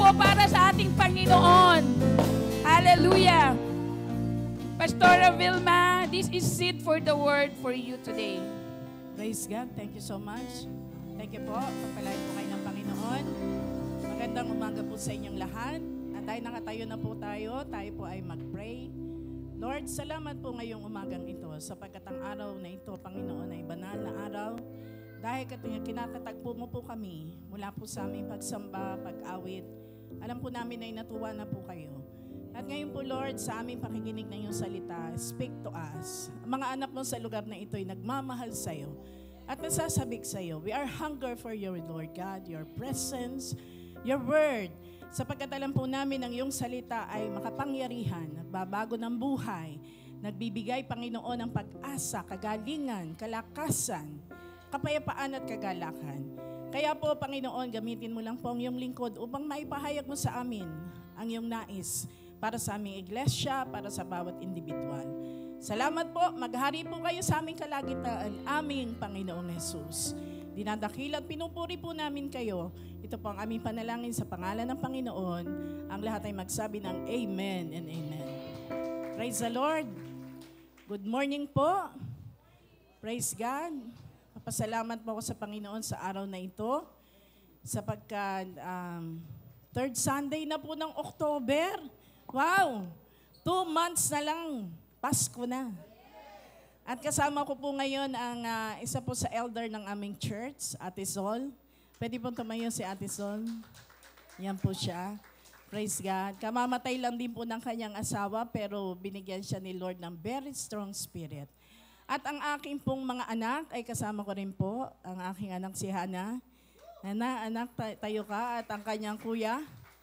po para sa ating Panginoon. Hallelujah. Pastora Vilma, this is seed for the word for you today. Praise God. Thank you so much. Thank you po. Pagpalain po kayo ng Panginoon. Magandang umaga po sa inyong lahat. At dahil nakatayo na po tayo po ay mag-pray. Lord, salamat po ngayong umagang ito sapagkat ang araw na ito, Panginoon, ay banal na araw. Dahil kinakatagpo mo po kami mula po sa aming pagsamba, pag-awit. Alam po namin ay natuwa na po kayo. At ngayon po, Lord, sa aming pakikinig ng iyong salita, speak to us. Ang mga anak mo sa lugar na ito ay nagmamahal sa iyo at nasasabik sa iyo. We are hunger for your Lord God, your presence, your word. Sapagkat alam po namin ang iyong salita ay makapangyarihan, nagbabago ng buhay, nagbibigay, Panginoon, ng pag-asa, kagalingan, kalakasan, kapayapaan at kagalakan. Kaya po, Panginoon, gamitin mo lang po ang iyong lingkod upang maipahayag mo sa amin ang iyong nais para sa aming iglesia, para sa bawat individual. Salamat po, maghari po kayo sa aming kalagitan, aming Panginoong Jesus. Dinadakil at pinupuri po namin kayo. Ito po ang aming panalangin sa pangalan ng Panginoon. Ang lahat ay magsabi ng Amen and Amen. Praise the Lord. Good morning po. Praise God. Papasalamat po ako sa Panginoon sa araw na ito. Sapagkat third Sunday na po ng October. Wow! 2 months na lang. Pasko na. At kasama ko po ngayon ang isa po sa elder ng aming church, Ate Sol. Pwede po tumayo si Ate Sol. Yan po siya. Praise God. Kamamatay lang din po ng kanyang asawa pero binigyan siya ni Lord ng very strong spirit. At ang aking pong mga anak ay kasama ko rin po. Ang aking anak si Hana. Hana, anak, tayo ka. At ang kanyang kuya.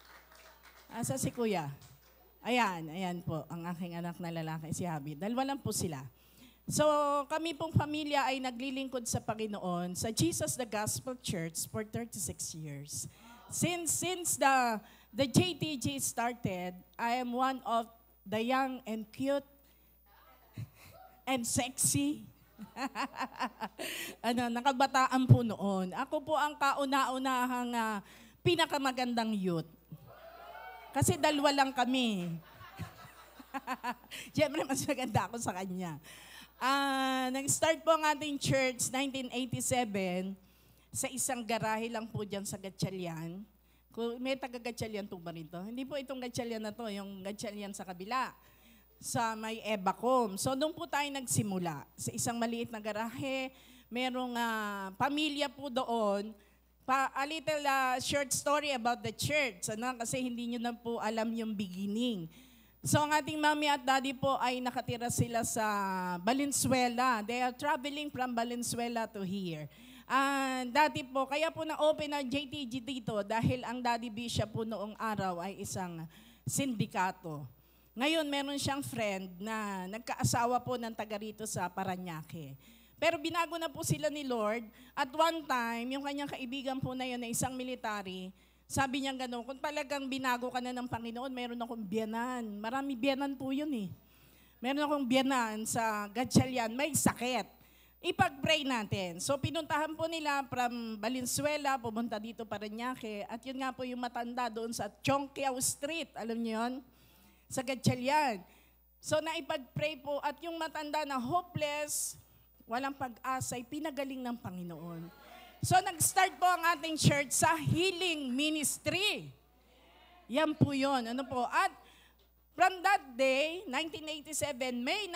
Asa si kuya? Ayan po. Ang aking anak na lalaki, si Habi. Dalawa lang po sila. So, kami pong pamilya ay naglilingkod sa Panginoon sa Jesus the Gospel Church for 36 years. Since the JTG started, I am one of the young and cute and sexy. Nakabataan po noon. Ako po ang kauna-unahang pinakamagandang youth. Kasi dalawa lang kami. Siyempre, mas maganda ako sa kanya. Nag-start po ang ating church 1987 sa isang garahe lang po dyan sa Gatchalian. May taga-Gatchalian po ba rito? Hindi po itong Gatchalian na to, yung Gatchalian sa kabila, sa may Ebacom. So doon po tayo nagsimula sa isang maliit na garahe. Merong pamilya po doon. A little short story about the church, kasi hindi nyo na po alam yung beginning. So ang ating mami at daddy po ay nakatira sila sa Valenzuela. They are traveling from Valenzuela to here. Dati po, kaya po na-open ang JTG dito dahil ang daddy bishop po noong araw ay isang sindikato. Ngayon, meron siyang friend na nagkaasawa po ng taga rito sa Parañaque. Pero binago na po sila ni Lord. At one time, yung kanyang kaibigan po na yun na isang military, sabi niya gano'n, kung talagang binago ka na ng Panginoon, meron akong biyanan. Marami biyanan po yun eh. Meron akong biyanan sa Gatchalian, may sakit. Ipag-pray natin. So pinuntahan po nila from Valenzuela, pumunta dito Parañaque, at yun nga po yung matanda doon sa Chongqiao Street, alam niyo yun? Sa Gatchalian. So naipag-pray po, at yung matanda na hopeless, walang pag-asa, ay pinagaling ng Panginoon. So, nag-start po ang ating church sa healing ministry. Yan po yun. At from that day, 1987, May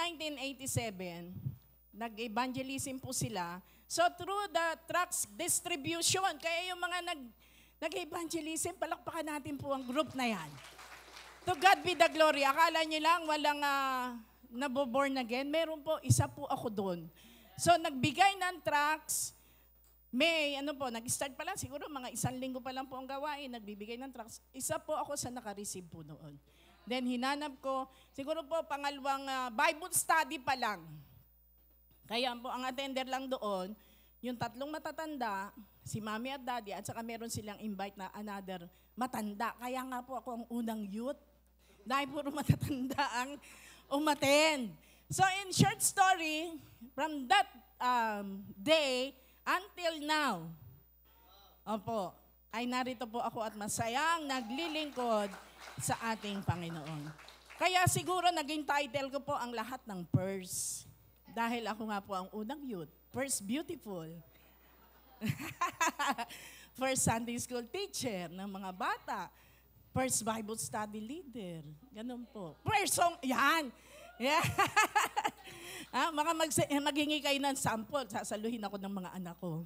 1987, nag-evangelism po sila. So, through the tracts distribution, kaya yung mga nag-evangelism, palakpakan natin po ang group na yan. To God be the glory. Akala nyo lang walang naboborn again. Meron po, isa po ako doon. So, nagbigay ng tracts. Nag-start pa lang, siguro mga 1 linggo pa lang po ang gawain, nagbibigay ng tracts. Isa po ako sa naka-receive po noon. Then hinanap ko, siguro po pangalawang Bible study pa lang. Kaya po ang attender lang doon, yung 3 matatanda, si Mami at Daddy, at saka meron silang invite na another matanda. Kaya nga po ako ang unang youth, dahil puro matatanda ang umattend. So in short story, from that day, until now, opo, ay narito po ako at masayang naglilingkod sa ating Panginoon. Kaya siguro naging title ko po ang lahat ng Purse. Dahil ako nga po ang unang youth. First beautiful. First Sunday school teacher ng mga bata. First Bible study leader. Ganun po. First song, yan. Yeah. Maghingi kayo ng sample. Sasaluhin ako ng mga anak ko.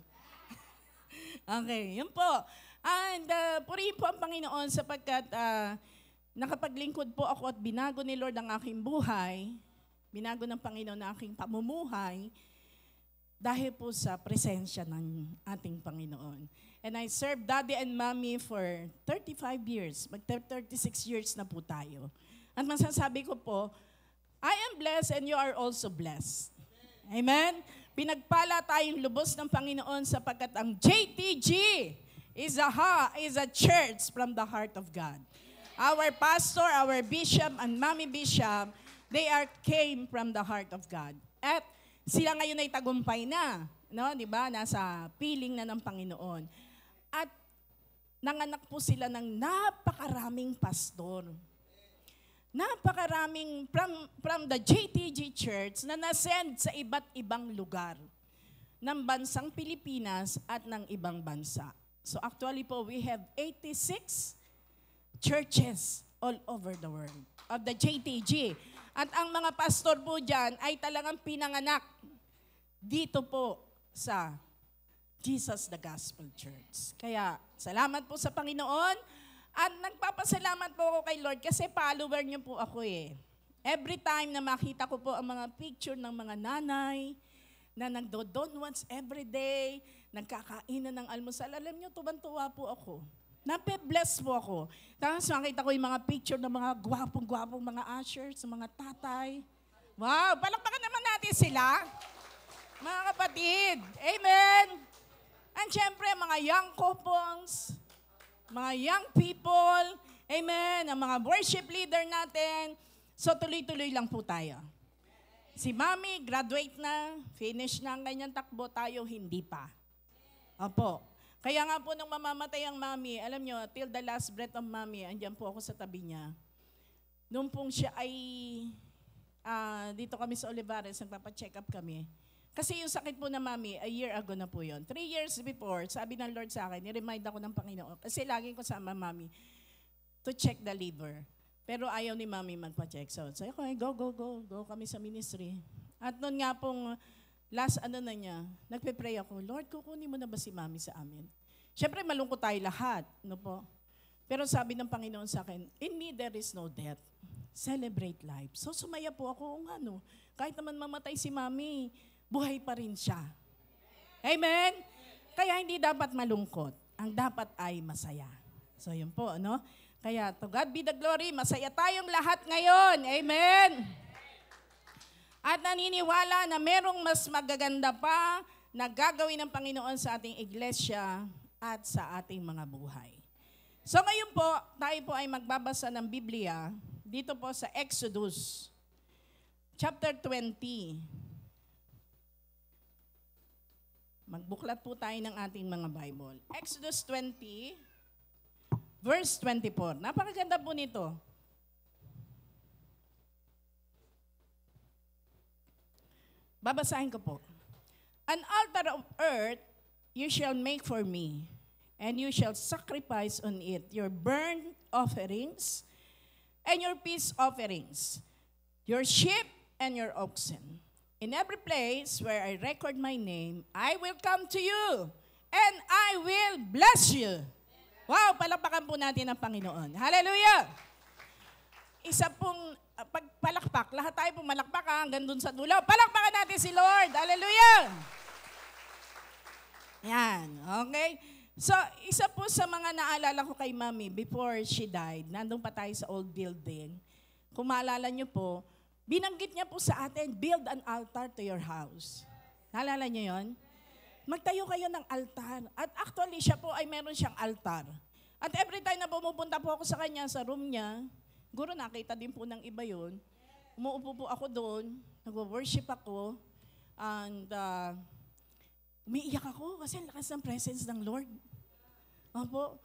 Okay, yun po. And purihin po ang Panginoon sapagkat nakapaglingkod po ako at binago ni Lord ang aking buhay. Binago ng Panginoon ang aking pamumuhay dahil po sa presensya ng ating Panginoon. And I served Daddy and Mommy for 35 years. Mag-36 years na po tayo. At masasabi ko po, I am blessed and you are also blessed. Amen? Pinagpala tayong lubos ng Panginoon sapagkat ang JTG is a church from the heart of God. Our pastor, our bishop, and Mommy Bishop, they came from the heart of God. At sila ngayon ay tagumpay na, no? 'Di ba? Nasa piling na ng Panginoon. At nanganak po sila ng napakaraming pastor. Napakaraming from the JTG Church na nasend sa iba't ibang lugar ng bansang Pilipinas at ng ibang bansa. So actually po, we have 86 churches all over the world of the JTG. At ang mga pastor po dyan ay talagang pinanganak dito po sa Jesus the Gospel Church. Kaya salamat po sa Panginoon at nagpapasalamat po ako kay Lord kasi follower niyo po ako eh. Every time na makita ko po ang mga picture ng mga nanay na nagdo-donuts every day, nagkakainan ng almusal, alam niyo, tuwan-tuwa po ako. Nape-bless po ako. Tapos makita ko yung mga picture ng mga gwapong-gwapong mga ushers, mga tatay. Wow, palakpakan naman natin sila. Mga kapatid, amen. And syempre, mga young couples, mga young people, amen, ang mga worship leader natin. So tuloy-tuloy lang po tayo. Si Mami, graduate na, finish na ang kanyang takbo, tayo hindi pa. Opo. Kaya nga po nung mamamatay ang Mami, alam nyo, till the last breath of Mami, andyan po ako sa tabi niya. Nung pong siya ay, dito kami sa Olivares, nagpapacheck up kami. Kasi yung sakit po na Mami, a year ago na po yun. 3 years before, sabi ng Lord sa akin, ni-remind ako ng Panginoon. Kasi laging ko sama Mami to check the liver. Pero ayaw ni Mami magpa-check. So, okay, go kami sa ministry. At noon nga pong last na niya, nagpe-pray ako, Lord, kukunin mo na ba si Mami sa amin? Siyempre, malungkot tayo lahat. No po? Pero sabi ng Panginoon sa akin, in me there is no death. Celebrate life. So, sumaya po ako, kahit naman mamatay si Mami, buhay pa rin siya. Amen? Kaya hindi dapat malungkot. Ang dapat ay masaya. So yun po, no? Kaya to God be the glory, masaya tayong lahat ngayon. Amen? At naniniwala na merong mas magaganda pa na gagawin ng Panginoon sa ating iglesia at sa ating mga buhay. So ngayon po, tayo po ay magbabasa ng Biblia dito po sa Exodus chapter 20. Magbuklat po tayo ng ating mga Bible. Exodus 20, verse 24. Napakaganda po nito. Babasahin ko po. An altar of earth you shall make for me, and you shall sacrifice on it your burnt offerings and your peace offerings, your sheep and your oxen. In every place where I record my name, I will come to you, and I will bless you. Wow, palakpakan po natin ang Panginoon. Hallelujah! Isa pong pagpalakpak, lahat tayo pong malakpak hanggang dun sa dulo. Palakpakan natin si Lord. Hallelujah! Yan, okay? So, isa po sa mga naalala ko kay Mami before she died, nandun pa tayo sa old building. Kung maalala nyo po, binanggit niya po sa atin, build an altar to your house. Naalala niyo yon? Magtayo kayo ng altar. At actually, siya po ay meron siyang altar. At every time na pumupunta po ako sa kanya, sa room niya, siguro nakita din po ng iba yun, umuupo po ako doon, nag-worship ako, and umiiyak ako kasi ang lakas ng presence ng Lord. Opo.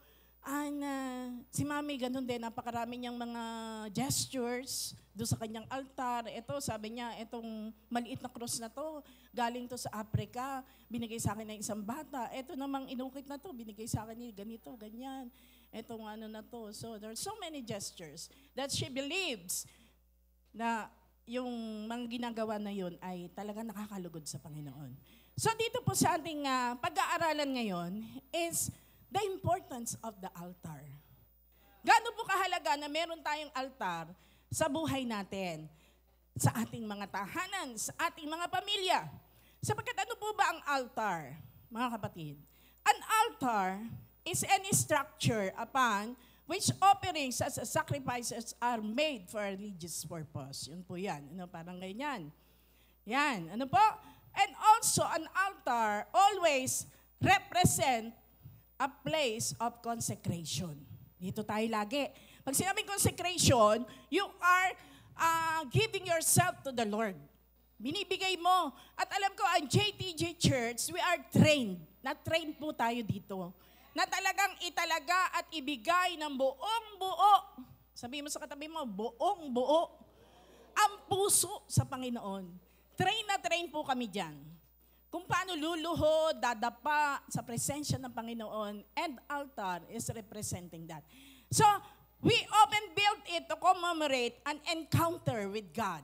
Si Mami, ganun din, napakarami niyang mga gestures doon sa kanyang altar. Ito, sabi niya, itong maliit na cross na to, galing to sa Africa, binigay sa akin ng isang bata. Ito namang inukit na to, binigay sa akin ni ganito, ganyan. Itong ano na to. So, there are so many gestures that she believes na yung mga ginagawa na yun ay talaga nakakalugod sa Panginoon. So, dito po sa ating pag-aaralan ngayon is the importance of the altar. Gaano po kahalaga na meron tayong altar sa buhay natin, sa ating mga tahanan, sa ating mga pamilya. Sapagkat ano po ba ang altar, mga kapatid? An altar is any structure upon which offerings as sacrifices are made for a religious purpose. Yun po yan. Ano, parang ganyan. Yan. Ano po? And also, an altar always represent a place of consecration. Dito tayo lagi. Pag sinabing consecration, you are giving yourself to the Lord. Binibigay mo. At alam ko, ang JTJ Church, we are trained. Na-train po tayo dito. Na talagang italaga at ibigay ng buong buo. Sabihin mo sa katabi mo, buong buo. Ang puso sa Panginoon. Train na train po kami dyan. Kung paano luluhod, dadapa sa presensya ng Panginoon, and altar is representing that. So, we often build it to commemorate an encounter with God.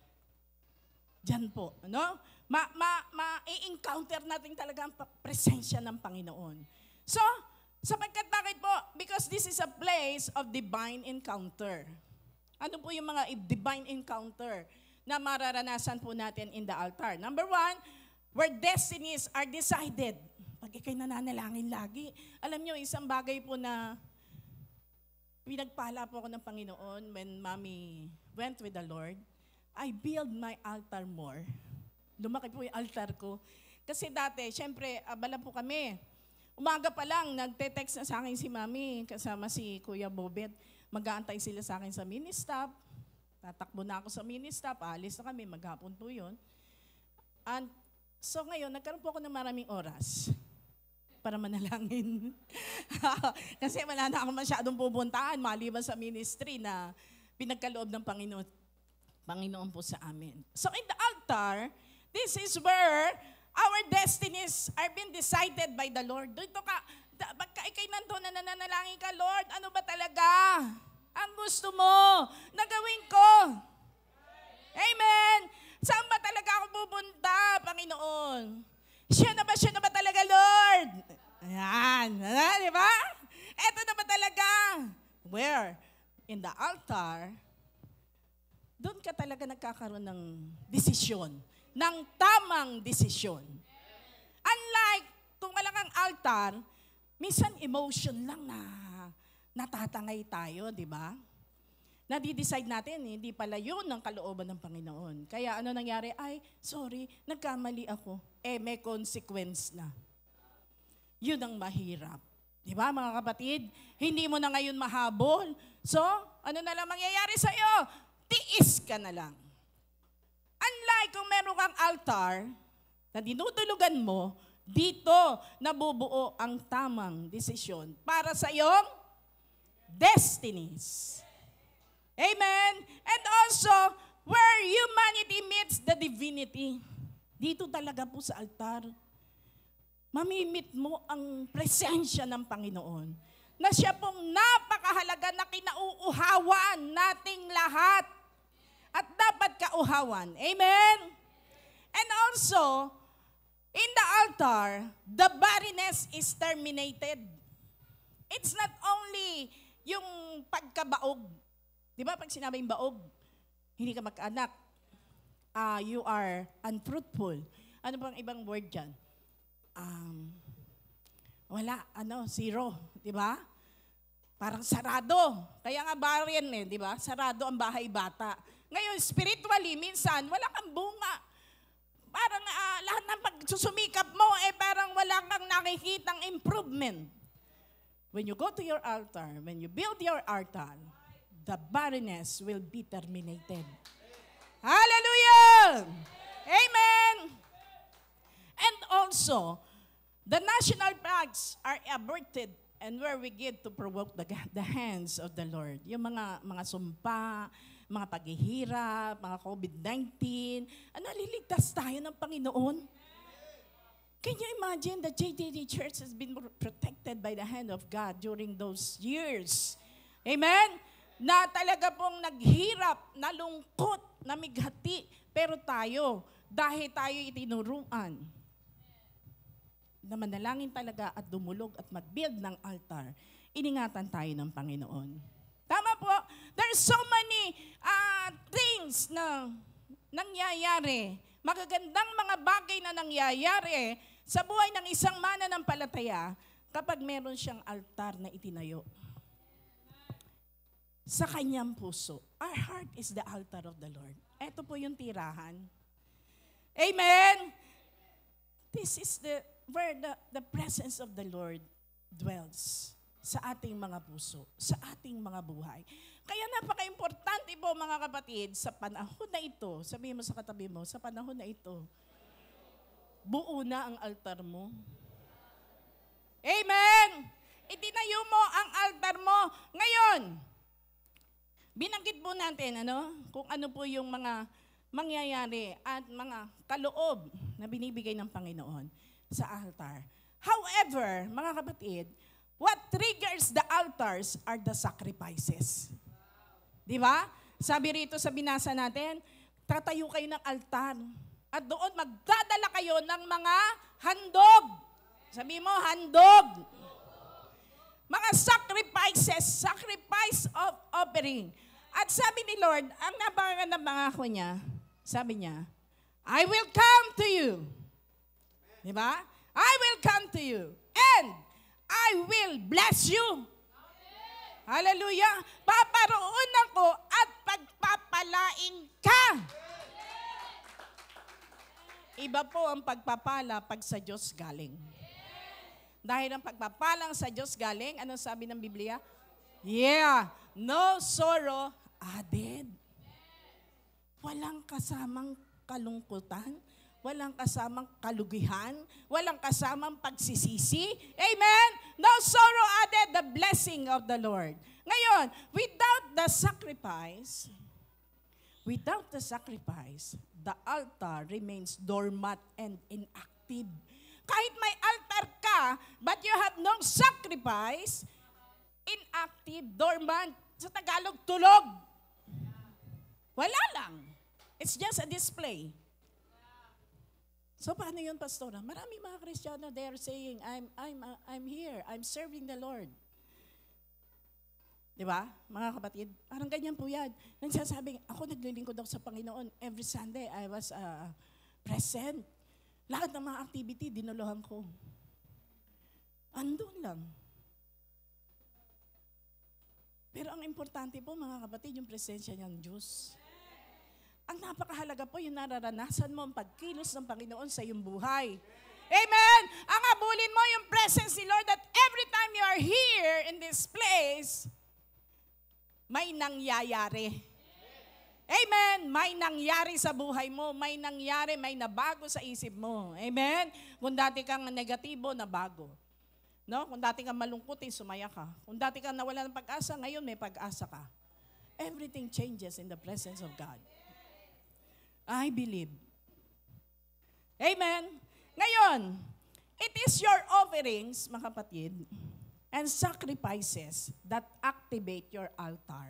Diyan po, ano? Ma-encounter natin talaga ang presensya ng Panginoon. So, sapagkat bakit po? Because this is a place of divine encounter. Ano po yung mga divine encounter na mararanasan po natin in the altar? Number one, where destinies are decided. Pag ikay nananalangin lagi. Alam nyo, isang bagay po na pinagpala po ako ng Panginoon when Mommy went with the Lord, I build my altar more. Lumaki po yung altar ko. Kasi dati, syempre, abala po kami. Umaga pa lang, nagte-text na sa akin si Mommy, kasama si Kuya Bobet. Mag-aantay sila sa akin sa mini-stop. Tatakbo na ako sa mini-stop. Alis na kami, maghapon po yun. And so ngayon, nagkaroon po ako ng maraming oras para manalangin. Kasi wala na ako masyadong pupuntahan maliban sa ministry na pinagkaloob ng Panginoon po sa amin. So in the altar, this is where our destinies are being decided by the Lord. Dito ka, pagka ikay nandun na nananalangin ka, Lord, ano ba talaga ang gusto mo na gawin ko? Amen! Saan ba talaga ako pupunta, Panginoon? Siya na ba talaga, Lord? Ayan. Di ba? Eto na ba talaga? Where? In the altar, doon ka talaga nagkakaroon ng desisyon. Ng tamang desisyon. Unlike, kung wala kang altar, minsan emotion lang na natatangay tayo, di ba? Nadi-decide natin, hindi pala yun ang kalooban ng Panginoon. Kaya ano nangyari? Ay, sorry, nagkamali ako. May consequence na. Yun ang mahirap. Di ba, mga kapatid? Hindi mo na ngayon mahabol. So, ano na lang mangyayari sa'yo? Tiis ka na lang. Unlike kung meron kang altar na dinudulugan mo, dito nabubuo ang tamang desisyon para sa iyong destinies. Amen? And also, where humanity meets the divinity. Dito talaga po sa altar, mamimit mo ang presensya ng Panginoon na siya pong napakahalaga na kinauuhawan nating lahat at dapat kauhawan. Amen? And also, in the altar, the barrenness is terminated. It's not only yung pagkabaog. Di ba pag sinabing baog, hindi ka magkaanak, you are unfruitful. Ano bang ibang word dyan? Wala, zero. Di ba? Parang sarado. Kaya nga barren di ba? Sarado ang bahay bata. Ngayon, spiritually, minsan, wala kang bunga. Parang lahat ng pagsusumikap mo, parang wala kang nakikitang improvement. When you go to your altar, when you build your altar, the barrenness will be terminated. Hallelujah! Amen! And also, the national flags are aborted and where we get to provoke the hands of the Lord. Yung mga sumpa, mga paghihirap, mga COVID-19, naliligtas tayo ng Panginoon. Can you imagine the JDD Church has been protected by the hand of God during those years? Amen? Na talaga pong naghirap, nalungkot, namighati, pero tayo, dahil tayo itinuruan, na manalangin talaga at dumulog at mag-build ng altar, iningatan tayo ng Panginoon. Tama po, there's so many things na nangyayari, magagandang mga bagay na nangyayari sa buhay ng isang mananampalataya kapag meron siyang altar na itinayo. Sa kanyang puso. Our heart is the altar of the Lord. Ito po yung tirahan. Amen? This is where the presence of the Lord dwells sa ating mga puso, sa ating mga buhay. Kaya napaka-importante po mga kapatid, sa panahon na ito, sabihin mo sa katabi mo, sa panahon na ito, buo na ang altar mo. Amen! Itinayo mo ang altar mo. Ngayon, binanggit po natin kung ano po yung mga mangyayari at mga kaloob na binibigay ng Panginoon sa altar. However, mga kapatid, what triggers the altars are the sacrifices. Di ba? Sabi rito sa binasa natin, tatayo kayo ng altar at doon magdadala kayo ng mga handog. Sabi mo, handog. Mga sacrifices, sacrifice of offering. At sabi ni Lord, ang napakagandang pangako niya, sabi niya, I will come to you. Di ba? I will come to you. And I will bless you. Hallelujah. Paparoon ako at pagpapalain ka. Iba po ang pagpapala pag sa Diyos galing. Dahil ang pagpapalang sa Diyos galing, ano sabi ng Biblia? Yeah, no sorrow added. Walang kasamang kalungkutan, walang kasamang kalugihan, walang kasamang pagsisisi. Amen? No sorrow added, the blessing of the Lord. Ngayon, without the sacrifice, the altar remains dormant and inactive. Kahit may altar ka, but you have no sacrifice, inactive, dormant. Sa Tagalog, tulog. Wala lang. It's just a display. So paano yun, Pastora? Marami mga Kristiyano, they are saying, I'm here, I'm serving the Lord. Di ba? Mga kapatid, parang ganyan po yan. Nagsasabing, ako naglilingkod ako sa Panginoon. Every Sunday, I was present. Lahat ng mga activity, dinuluhan ko. Andun lang. Pero ang importante po, mga kapatid, yung presensya ng Diyos. Ang napakahalaga po yung nararanasan mo ang pagkilos ng Panginoon sa iyong buhay. Amen! Ang abulin mo yung presence ni Lord that every time you are here in this place, may nangyayari. Amen! May nangyari sa buhay mo, may nangyari, may nabago sa isip mo. Amen? Kung dati kang negatibo, nabago. No? Kung dati kang malungkot, sumaya ka. Kung dati kang nawala ng pag-asa, ngayon may pag-asa ka. Everything changes in the presence of God. I believe. Amen? Ngayon, it is your offerings, mga kapatid, and sacrifices that activate your altar.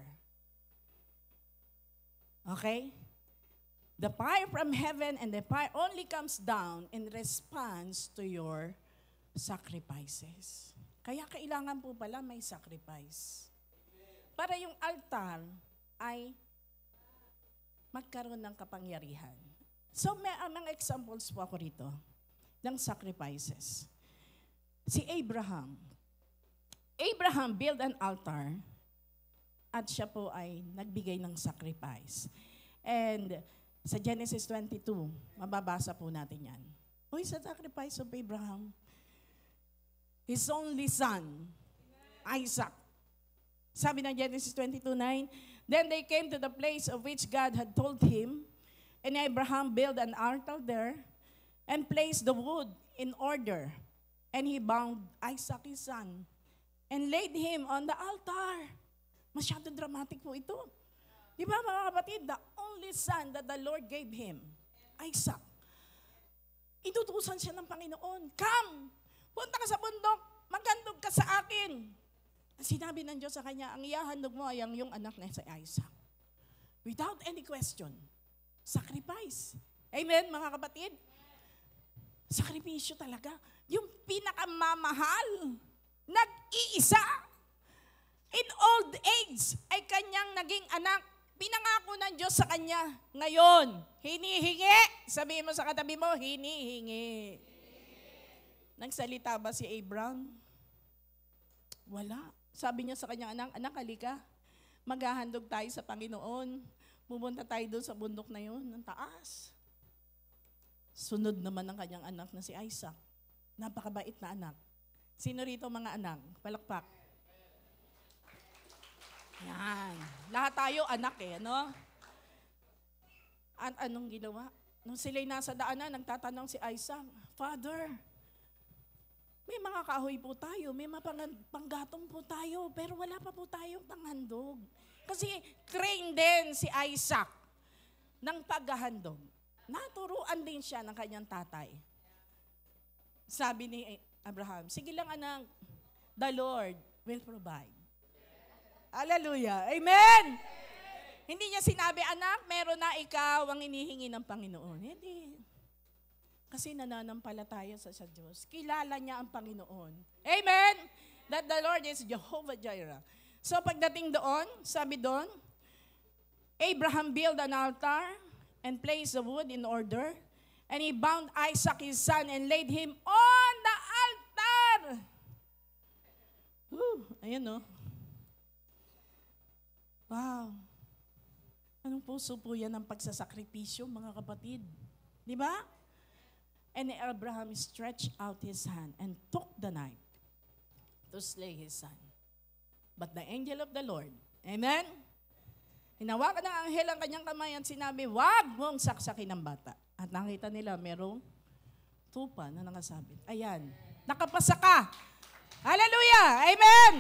Okay? The fire from heaven and the fire only comes down in response to your sacrifices. Kaya kailangan po pala may sacrifice. Para yung altar ay magkaroon ng kapangyarihan. So may mga examples po ako rito ng sacrifices. Si Abraham. Abraham built an altar at siya po ay nagbigay ng sacrifice. And sa Genesis 22, mababasa po natin yan. Who is the sacrifice of Abraham? His only son, Isaac. Sabi ng Genesis 22:9, then they came to the place of which God had told him, and Abraham built an altar there and placed the wood in order. And he bound Isaac his son and laid him on the altar. Masyado dramatic po ito. Di ba mga kapatid, the only son that the Lord gave him, Isaac. Inutusan siya ng Panginoon, come, punta ka sa bundok, maghandog ka sa akin. Sinabi ng Diyos sa kanya, ang ihahandog mo ay ang iyong anak na si Isaac. Without any question, sacrifice. Amen, mga kapatid? Sakripisyo talaga. Yung pinakamamahal, nag-iisa. In old age ay kanyang naging anak. Pinangako ng Diyos sa kanya. Ngayon, hinihingi. Sabihin mo sa katabi mo, hinihingi. Nagsalita ba si Abraham? Wala. Sabi niya sa kanyang anak, anak, halika. Maghahandog tayo sa Panginoon. Pumunta tayo doon sa bundok na yun, ng taas. Sunod naman ang kanyang anak na si Isaac. Napakabait na anak. Sino rito mga anak? Palakpak. Yan. Lahat tayo anak ano? At anong ginawa? Nung sila'y nasa daanan, nagtatanong si Isaac, Father, may mga kahoy po tayo, may mga panggatong po tayo, pero wala pa po tayong panghandog. Kasi trained din si Isaac ng paghahandog. Naturuan din siya ng kanyang tatay. Sabi ni Abraham, sige lang anak, the Lord will provide. Hallelujah. Amen! Hindi niya sinabi, anak, meron na ikaw ang inihingi ng Panginoon. Hindi. Kasi nananampalataya sa Diyos. Kilala niya ang Panginoon. Amen! That the Lord is Jehovah Jireh. So pagdating doon, sabi doon, Abraham built an altar and placed the wood in order, and he bound Isaac his son and laid him on the altar. Ayan no. Wow. Anong puso po yan ng pagsasakripisyo, mga kapatid? Di ba? And Abraham stretched out his hand and took the knife to slay his son. But the angel of the Lord, amen? Hinawakan ng anghel ang kanyang kamay at sinabi, wag mong saksakin ang bata. At nakita nila merong tupa na nakasabit. Ayan, nakapasa ka. Hallelujah! Amen!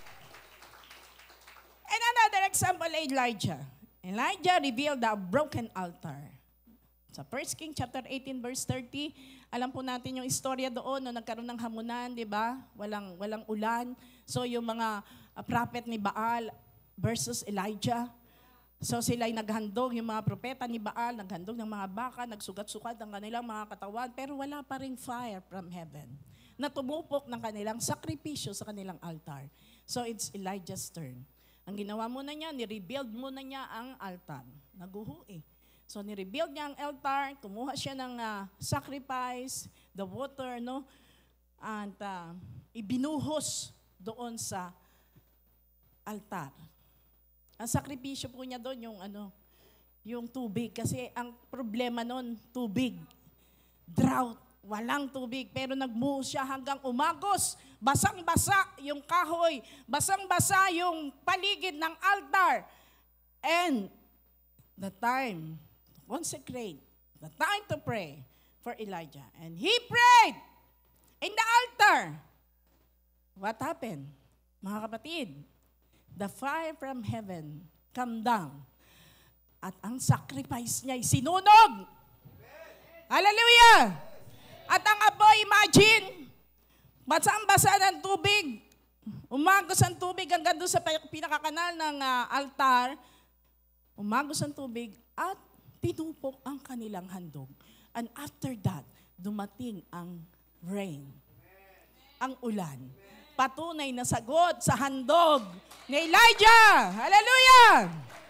And another example, Elijah. Elijah revealed the broken altar. Sa 1 King chapter 18 verse 30, alam po natin yung istorya doon no nagkaroon ng hamunan, 'di ba? Walang ulan. So yung mga prophet ni Baal versus Elijah. So sila ay naghandog, yung mga propeta ni Baal naghandog ng mga baka, nagsugat-sukat ang kanilang mga katawan, pero wala pa ring fire from heaven na tumupok ng kanilang sakripisyo sa kanilang altar. So it's Elijah's turn. Ang ginawa muna niya, ni-rebuild muna niya ang altar. Naguho eh. So ni-rebuild niya ang altar, kumuha siya ng sacrifice, the water, no? And ibinuhos doon sa altar. Ang sakripisyo po niya doon yung tubig. Kasi ang problema noon, tubig. Drought. Walang tubig, pero nagmuhos siya hanggang umagos. Basang-basa yung kahoy. Basang-basa yung paligid ng altar. And the time to consecrate, the time to pray for Elijah. And he prayed in the altar. What happened? Mga kapatid, the fire from heaven come down. At ang sacrifice niya ay sinunog. Hallelujah! At ang apoy, imagine, basang-basa ng tubig, umagos ang tubig hanggang doon sa pinakakanal ng altar, umagos ang tubig at tinupok ang kanilang handog. And after that, dumating ang rain, ang ulan. Patunay na sagot sa handog ni Elijah. Hallelujah!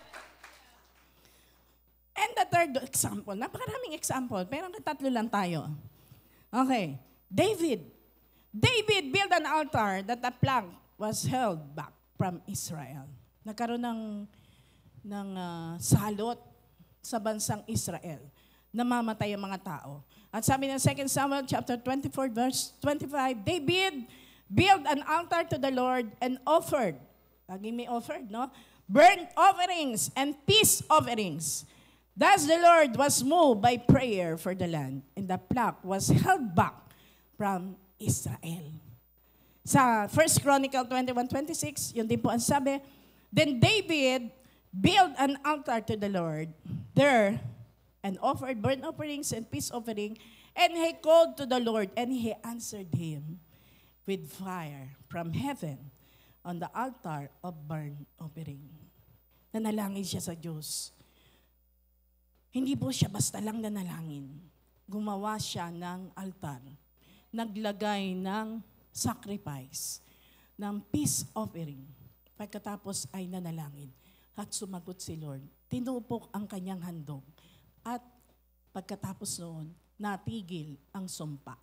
And the third example, napakaraming example, pero tatlo lang tayo. Okay, David built an altar that a plague was held back from Israel. Nagkaroon ng salot sa bansang Israel. Namamatay ang mga tao. At sabi ng 2 Samuel chapter 24 verse 25, David built an altar to the Lord and offered, lagi may offered, no? Burnt offerings and peace offerings. Thus the Lord was moved by prayer for the land, and the plague was held back from Israel. Sa 1 Chronicle 21:26, yun din po ang sabi, then David built an altar to the Lord there and offered burnt offerings and peace offering, and he called to the Lord, and he answered him with fire from heaven on the altar of burnt offering. Nanalangin siya sa Diyos. Hindi po siya basta lang nanalangin. Gumawa siya ng altar. Naglagay ng sacrifice, ng peace offering. Pagkatapos ay nanalangin. At sumagot si Lord. Tinupok ang kanyang handog. At pagkatapos noon, natigil ang sumpa.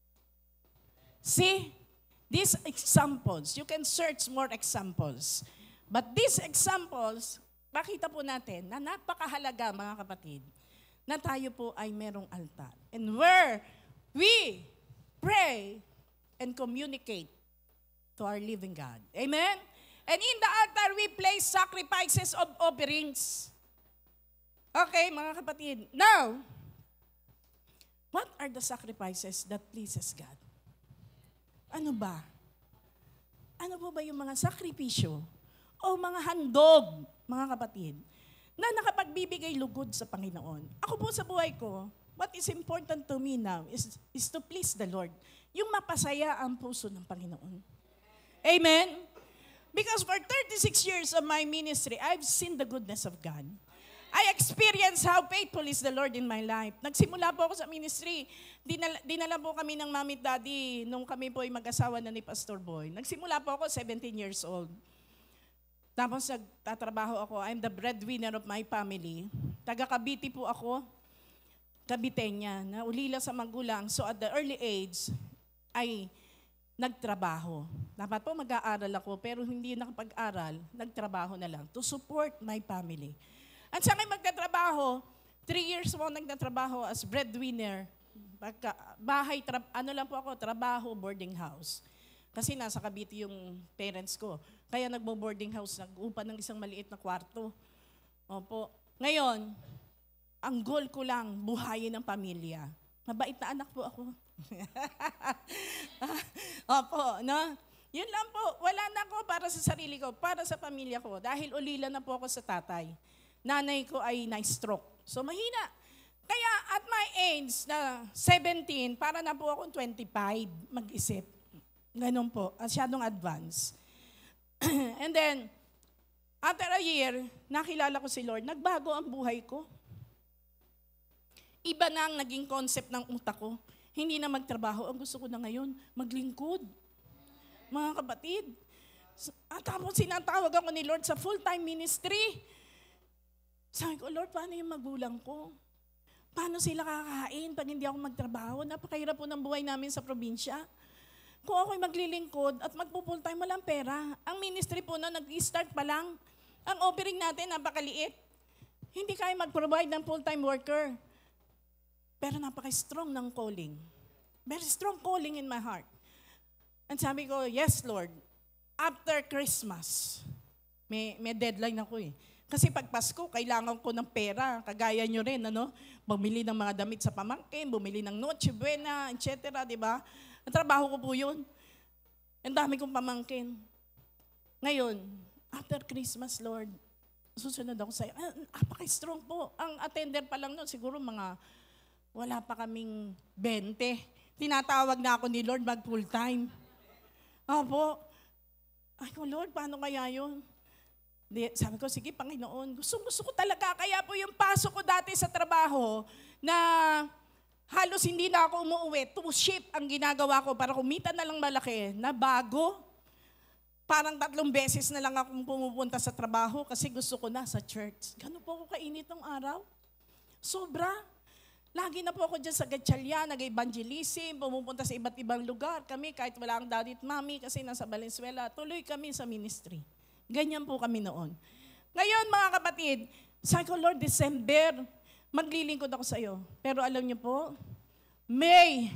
See, these examples, you can search more examples. But these examples, pakita po natin na napakahalaga, mga kapatid, na tayo po ay merong altar. And where we pray and communicate to our living God. Amen? And in the altar, we place sacrifices of offerings. Okay, mga kapatid. Now, what are the sacrifices that pleases God? Ano ba? Ano po ba yung mga sakripisyo o mga handog, mga kapatid, na nakapagbibigay lugod sa Panginoon? Ako po sa buhay ko, what is important to me now is to please the Lord. Yung mapasaya ang puso ng Panginoon. Amen? Because for 36 years of my ministry, I've seen the goodness of God. I experienced how faithful is the Lord in my life. Nagsimula po ako sa ministry. Dinala po kami ng mami at daddy nung kami po ay mag-asawa na ni Pastor Boy. Nagsimula po ako 17 years old. Tapos nagtatrabaho ako. I'm the breadwinner of my family. Taga Cavite po ako. Caviteña. Naulila sa magulang. So at the early age, ay nagtrabaho. Dapat po mag-aaral ako, pero hindi nakapag-aral, nagtrabaho na lang to support my family. At sa akin magtatrabaho, 3 years po nagtatrabaho as breadwinner. Bahay, ano lang po ako, trabaho, boarding house. Kasi nasa Cavite yung parents ko. Kaya nagbo-boarding house, nag-upa ng isang maliit na kwarto. Opo. Ngayon, ang goal ko lang, buhayin ng pamilya. Mabait na anak po ako. Opo, no? Yun lang po. Wala na ako para sa sarili ko, para sa pamilya ko. Dahil ulila na po ako sa tatay. Nanay ko ay na-stroke. So mahina. Kaya at my age na 17, para na po akong 25 mag-isip. Ganun po. Masyadong advance. And then, after a year, nakilala ko si Lord. Nagbago ang buhay ko. Iba na ang naging concept ng utak ko. Hindi na magtrabaho. Ang gusto ko na ngayon, maglingkod. Mga kapatid. At tapos sinatawag ako ni Lord sa full-time ministry. Sabi ko, Lord, paano yung magulang ko? Paano sila kakain pag hindi ako magtrabaho? Napakahirap po ng buhay namin sa probinsya. Kung ako'y maglilingkod at magpo-full-time, walang pera. Ang ministry po na nag-start pa lang. Ang offering natin, napakaliit. Hindi kaya mag-provide ng full-time worker. Pero napaka-strong ng calling. Very strong calling in my heart. And sabi ko, yes, Lord, after Christmas, may deadline ako eh. Kasi pag Pasko, kailangan ko ng pera. Kagaya nyo rin, ano? Bumili ng mga damit sa pamangkin, bumili ng Noche Buena, etc., di ba? Ang trabaho ko po yun. Ang dami kong pamangkin. Ngayon, after Christmas, Lord, susunod ako sa'yo. Napaka-strong po. Ang attender pa lang nun, siguro mga wala pa kaming 20. Tinatawag na ako ni Lord mag-full-time. Opo. Ay ko, Lord, paano kaya yun? Sabi ko, sige, Panginoon, gusto ko talaga. Kaya po yung pasok ko dati sa trabaho na halos hindi na ako umuwi. 2 shift ang ginagawa ko para kumita na lang malaki na bago. Parang 3 beses na lang akong pumupunta sa trabaho kasi gusto ko na sa church. Gano'n po ako kainit ng araw. Sobra. Lagi na po ako dyan sa Gatchalian, nag-evangelism, pumupunta sa iba't ibang lugar. Kami, kahit wala ang daddy at mami kasi nasa Valenzuela, tuloy kami sa ministry. Ganyan po kami noon. Ngayon, mga kapatid, sabi ko, Lord, December, maglilingkod ako sa iyo. Pero alam niyo po, May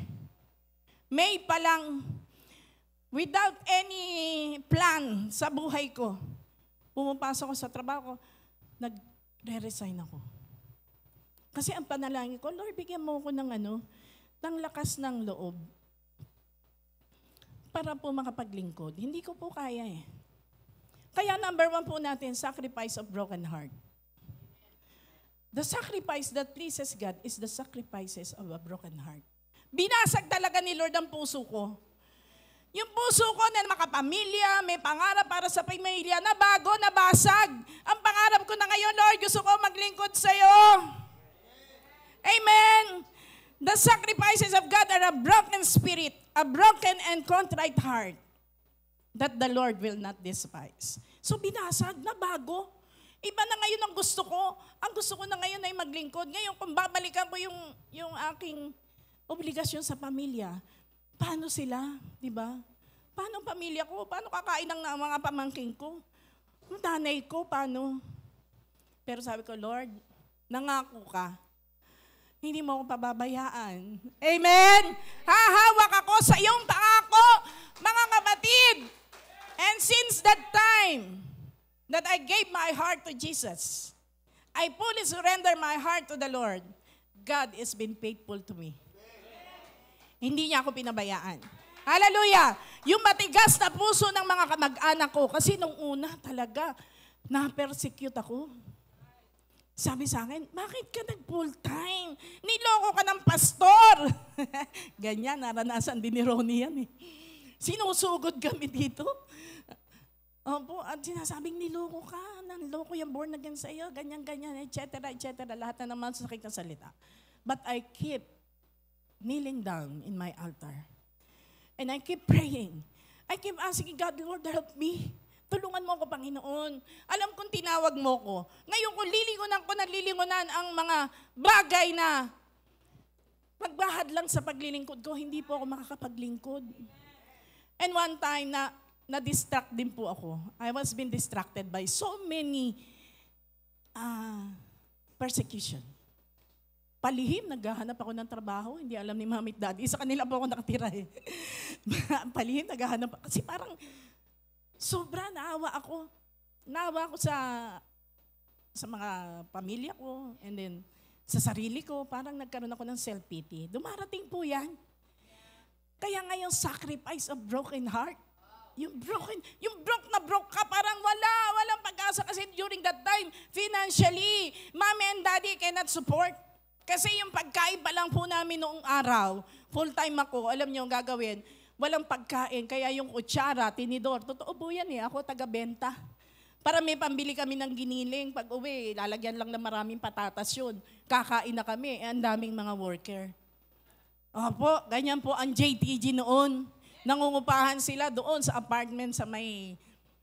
pa lang, without any plan sa buhay ko, pumapasok ako sa trabaho ko, nagre-resign ako. Kasi ang panalangin ko, Lord, bigyan mo ako ng lakas ng loob para po makapaglingkod. Hindi ko po kaya eh. Kaya number 1 po natin, sacrifice of broken heart. The sacrifice that pleases God is the sacrifices of a broken heart. Binasag talaga ni Lord ang puso ko. Yung puso ko na makapamilya, may pangarap para sa pamilya, na bago, nabasag. Ang pangarap ko na ngayon, Lord, gusto ko maglingkod sa iyo. Amen. The sacrifices of God are a broken spirit, a broken and contrite heart that the Lord will not despise. So binasag na bago. Iba na ngayon ang gusto ko. Ang gusto ko na ngayon ay maglingkod. Ngayon kung babalikan ko yung aking obligasyon sa pamilya, paano sila? Diba? Paano ang pamilya ko? Paano kakain ng mga pamangking ko? Yung nanay ko, paano? Pero sabi ko, Lord, nangako ka. Hindi mo ako pababayaan. Amen? Hahawak ako sa iyong pangako, mga kapatid. And since that time that I gave my heart to Jesus, I fully surrender my heart to the Lord, God has been faithful to me. Hindi niya ako pinabayaan. Hallelujah! Yung matigas na puso ng mga kamag-anak ko, kasi nung una talaga, na-persecute ako. Sabi sa akin, bakit ka nag-full time? Niloko ka ng pastor. Ganyan, naranasan din ni Ronnie yan eh. Sinusugod kami dito. Opo, at sinasabing niloko ka, nanloko yung born again sa iyo, ganyan, etc., etc., lahat na naman sa sakit na salita. But I keep kneeling down in my altar. And I keep praying. I keep asking God, Lord, help me. Tulungan mo ako, Panginoon. Alam kong tinawag mo ko. Ngayon kung lilingunan ang mga bagay na magbahad lang sa paglilingkod ko, hindi po ako makakapaglingkod. And one time na-distract din po ako. I was being distracted by so many persecution. Palihim, naghahanap ako ng trabaho. Hindi alam ni Mami at Daddy. Sa kanila po ako nakatira eh. Palihim, naghahanap. Kasi parang sobra, naawa ako. Naawa ako sa mga pamilya ko. And then, sa sarili ko. Parang nagkaroon ako ng self-pity. Dumarating po yan. Kaya ngayon, sacrifice of broken heart. Yung broke ka, parang walang pag-asa. Kasi during that time, financially, Mommy and Daddy cannot support. Kasi yung pagkain pa lang po namin noong araw, full-time ako, alam niyo ang gagawin, walang pagkain. Kaya yung kutsara, tinidor, totoo po yan eh, ako taga-benta. Para may pambili kami ng giniling, pag uwi, lalagyan lang ng maraming patatas yun. Kakain na kami, ang daming mga worker. Opo, ganyan po ang JTG noon. Nangungupahan sila doon sa apartment sa may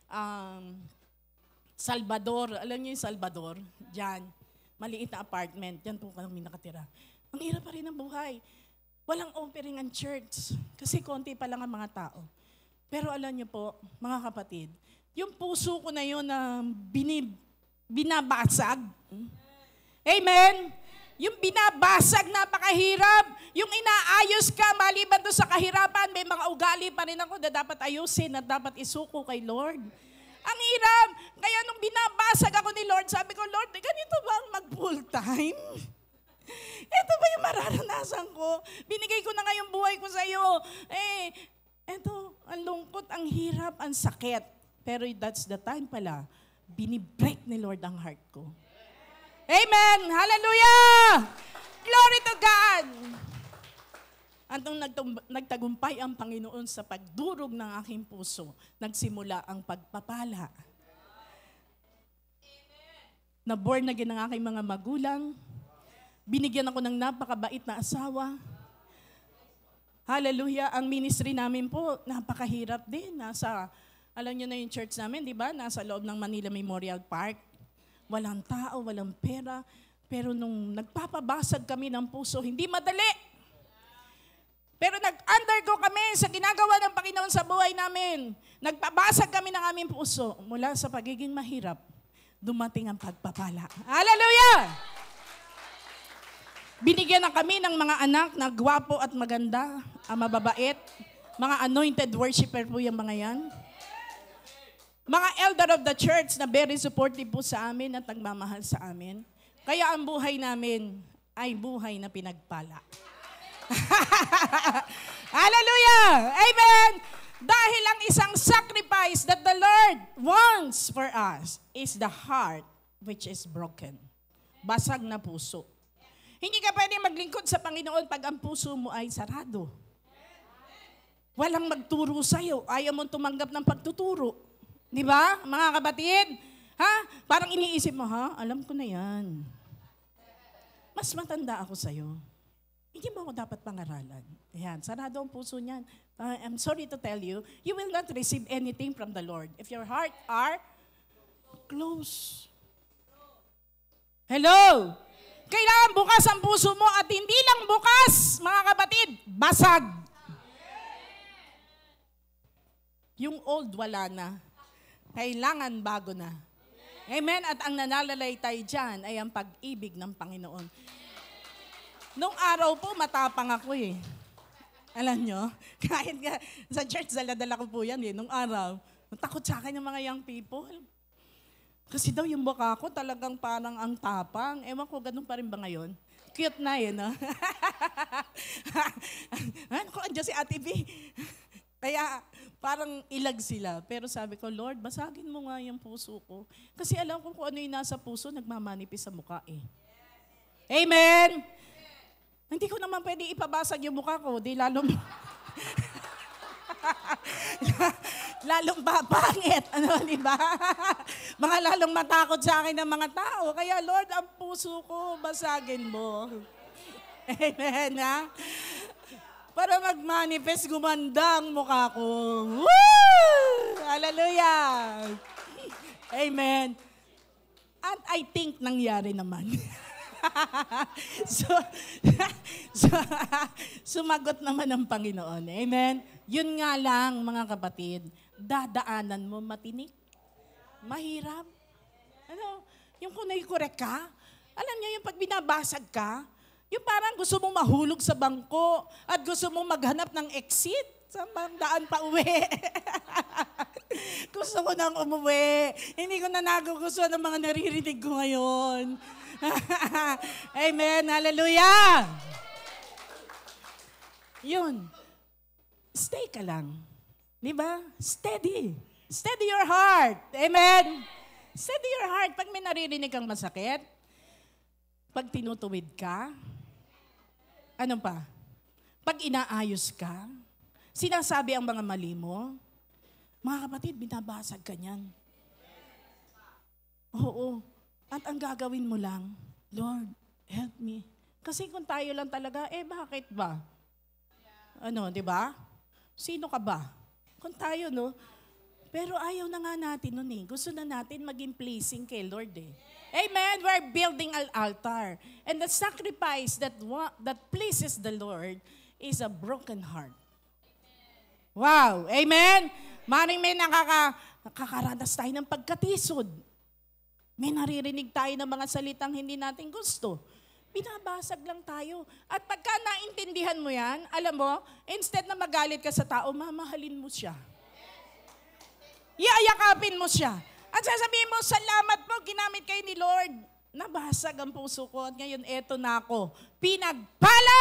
Salvador. Alam niyo yung Salvador? Diyan. Maliit na apartment. Diyan po kami nakatira. Ang hirap pa rin ng buhay. Walang offering ang church. Kasi konti pa lang ang mga tao. Pero alam niyo po, mga kapatid, yung puso ko na yun na binabasag. Amen? Yung binabasag, napakahirap. Yung inaayos ka, maliban doon sa kahirapan, may mga ugali pa rin ako na dapat ayusin at dapat isuko kay Lord. Ang hirap. Kaya nung binabasag ako ni Lord, sabi ko, Lord, ganito ba ang mag-full time? Ito ba yung mararanasan ko? Binigay ko na nga yung buhay ko sa iyo. Ito, ang lungkot, ang hirap, ang sakit. Pero that's the time pala, binibreak ni Lord ang heart ko. Amen! Hallelujah! Glory to God! Antong nagtagumpay ang Panginoon sa pagdurog ng aking puso, nagsimula ang pagpapala. Na-born again ang aking mga magulang, binigyan ako ng napakabait na asawa. Hallelujah! Ang ministry namin po, napakahirap din. Alam niyo na yung church namin, di ba? Nasa loob ng Manila Memorial Park. Walang tao, walang pera. Pero nung nagpapabasag kami ng puso, hindi madali. Pero nag-undergo kami sa ginagawa ng Panginoon sa buhay namin. Nagpabasag kami ng aming puso. Mula sa pagiging mahirap, dumating ang pagpapala. Hallelujah! Binigyan na kami ng mga anak na gwapo at maganda, mababait. Mga anointed worshiper po yung mga yan. Mga elder of the church na very supportive po sa amin at nagmamahal sa amin. Kaya ang buhay namin ay buhay na pinagpala. Hallelujah! Amen! Dahil ang isang sacrifice that the Lord wants for us is the heart which is broken. Basag na puso. Hindi ka pwede maglingkod sa Panginoon pag ang puso mo ay sarado. Walang magturo sa'yo. Ayaw mong tumanggap ng pagtuturo. Di ba, mga kapatid? Ha? Parang iniisip mo, ha? Alam ko na yan. Mas matanda ako sa'yo. Hindi mo ako dapat pangaralan. Ayan, sarado ang puso niyan. I'm sorry to tell you, you will not receive anything from the Lord if your heart are closed. Hello? Kailangan bukas ang puso mo at hindi lang bukas, mga kapatid, basag. Yung old wala na. Kailangan bago na. Amen? At ang nanalalaytay dyan ay ang pag-ibig ng Panginoon. Nung araw po, matapang ako eh. Alam nyo, kahit sa church, dala-dala ko po yan eh. Nung araw, natakot sa akin yung mga young people. Kasi daw yung mukha ko talagang parang ang tapang. Ewan ko, ganun pa rin ba ngayon? Cute na eh, no? Ano ko, andyan si Ate B. Kaya parang ilag sila. Pero sabi ko, Lord, basagin mo nga yung puso ko. Kasi alam ko kung ano yung nasa puso, nagmamanipis sa mukha eh. Amen! Hindi ko naman pwede ipabasag yung mukha ko, di lalong lalong papangit, ano, di ba? Mga lalong matakot sa akin ng mga tao. Kaya Lord, ang puso ko, basagin mo. Amen, ha? Para mag-manifest, gumanda ang mukha ko. Woo! Hallelujah! Amen. At I think nangyari naman. so, sumagot naman ang Panginoon. Amen? Yun nga lang, mga kapatid, dadaanan mo matinik. Mahirap. Ano? Yung kung nai-correct ka, alam niyo yung pag binabasag ka, yung parang gusto mong mahulog sa bangko at gusto mong maghanap ng exit sa daan pa uwi. Gusto ko nang umuwi. Hindi ko na nagugustuhan ng mga naririnig ko ngayon. Amen. Hallelujah. Yun. Stay ka lang. Di ba? Steady. Steady your heart. Amen. Steady your heart. Pag may naririnig kang masakit, pag tinutuwid ka, ano pa? Pag inaayos ka, sinasabi ang mga mali mo, mga kapatid, binabasag ka niyan. Oo. At ang gagawin mo lang, Lord, help me. Kasi kung tayo lang talaga, bakit ba? Ano, di ba? Sino ka ba? Kung tayo, no? Pero ayaw na nga natin nun eh. Gusto na natin maging pleasing kay Lord eh. Amen? We're building an altar. And the sacrifice that pleases the Lord is a broken heart. Wow! Amen? Maring may nakakaranas tayo ng pagkatisod. May naririnig tayo ng mga salitang hindi natin gusto. Binabasag lang tayo. At pagka naintindihan mo yan, alam mo, instead na magalit ka sa tao, mamahalin mo siya. Iayakapin mo siya. At sasabihin mo, salamat po, ginamit kayo ni Lord. Nabasag ang puso ko at ngayon eto na ako. Pinagpala!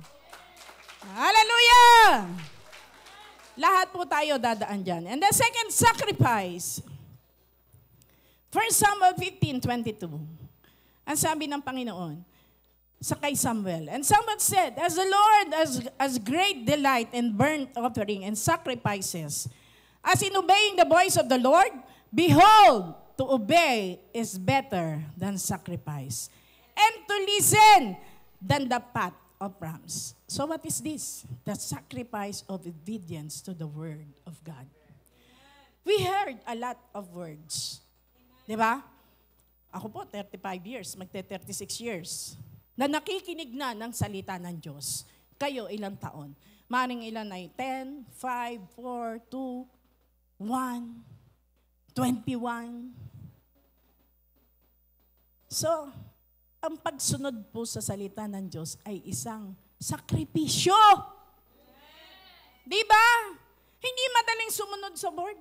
Hallelujah! Lahat po tayo dadaan dyan. And the second sacrifice, 1 Samuel 15:22. Ang sabi ng Panginoon sa kay Samuel. And Samuel said, as the Lord has great delight in burnt offering and sacrifices, as in obeying the voice of the Lord, behold, to obey is better than sacrifice, and to listen than the fat of rams. So what is this? The sacrifice of obedience to the word of God. We heard a lot of words. Di ba? Ako po, 35 years, magte-36 years, na nakikinig na ng salita ng Diyos. Kayo, ilang taon? Maring ilan ay 10, 5, 4, 2, 1, 21. So, ang pagsunod po sa salita ng Diyos ay isang sakripisyo. Di ba? Hindi madaling sumunod sa word.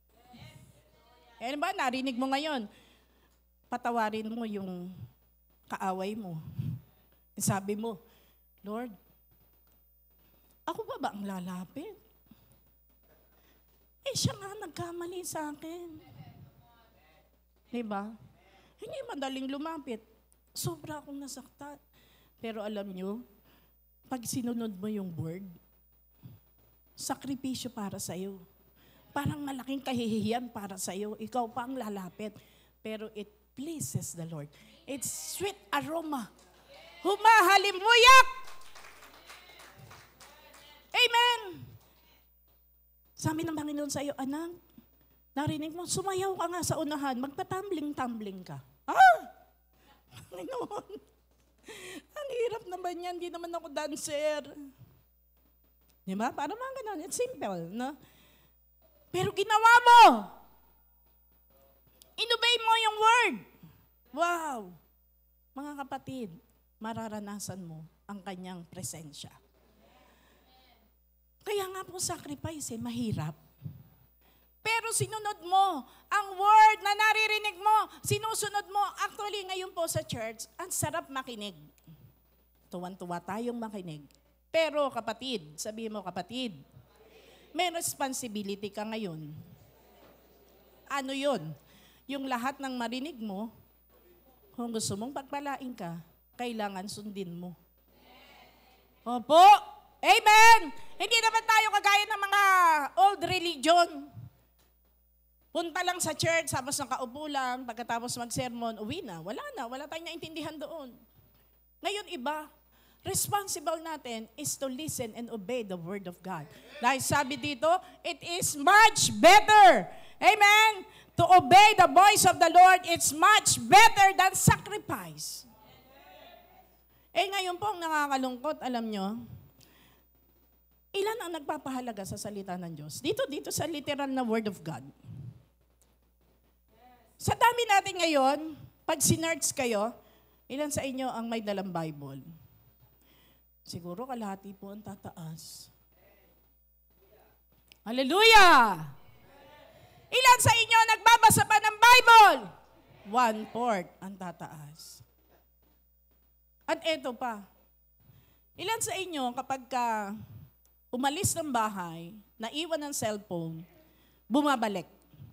Ba, narinig mo ngayon, patawarin mo yung kaaway mo. Sabi mo, Lord, ako ba ang lalapit? Siya nga nagkamali sa akin. Diba? Hindi madaling lumapit. Sobra akong nasaktan. Pero alam nyo, pag sinunod mo yung word, sakripisyo para sa'yo. Parang malaking kahihiyan para sa'yo. Ikaw pa ang lalapit. Pero it pleases the Lord. It's sweet aroma. Humahalimuyak! Amen! Sabi ng Panginoon sa'yo, anak, narinig mo, sumayaw ka nga sa unahan, magpatumbling-tumbling ka. Panginoon, ang hirap naman yan, hindi naman ako dancer. Di ba? Para mga ganun, it's simple, no? Pero ginawa mo. Inobey mo yung word. Wow! Mga kapatid, mararanasan mo ang kanyang presensya. Kaya nga po sacrifice, mahirap. Pero sinunod mo, ang word na naririnig mo, sinusunod mo. Actually, ngayon po sa church, ang sarap makinig. Tuwan-tuwa tayong makinig. Pero kapatid, sabihin mo kapatid, may responsibility ka ngayon. Ano yun? Yung lahat ng marinig mo, kung gusto mong pagpalain ka, kailangan sundin mo. Opo! Amen! Hindi naman tayo kagaya ng mga old religion. Punta lang sa church, tapos nakaupo lang, pagkatapos mag-sermon, uwi na. Wala tayong naintindihan doon. Ngayon iba, responsible natin is to listen and obey the word of God. Dahil sabi dito, it is much better. Amen? To obey the voice of the Lord, it's much better than sacrifice. Ngayon po ang nakakalungkot, alam nyo, ilan ang nagpapahalaga sa salita ng Diyos? Dito sa literal na word of God. Sa dami natin ngayon, pag sinerts kayo, ilan sa inyo ang may dalang Bible? Siguro kalahati po ang tataas. Hallelujah! Ilan sa inyo nagbabasa pa ng Bible? 1/4 ang tataas. At eto pa, ilan sa inyo kapag umalis ng bahay, naiwan ng cellphone, bumabalik?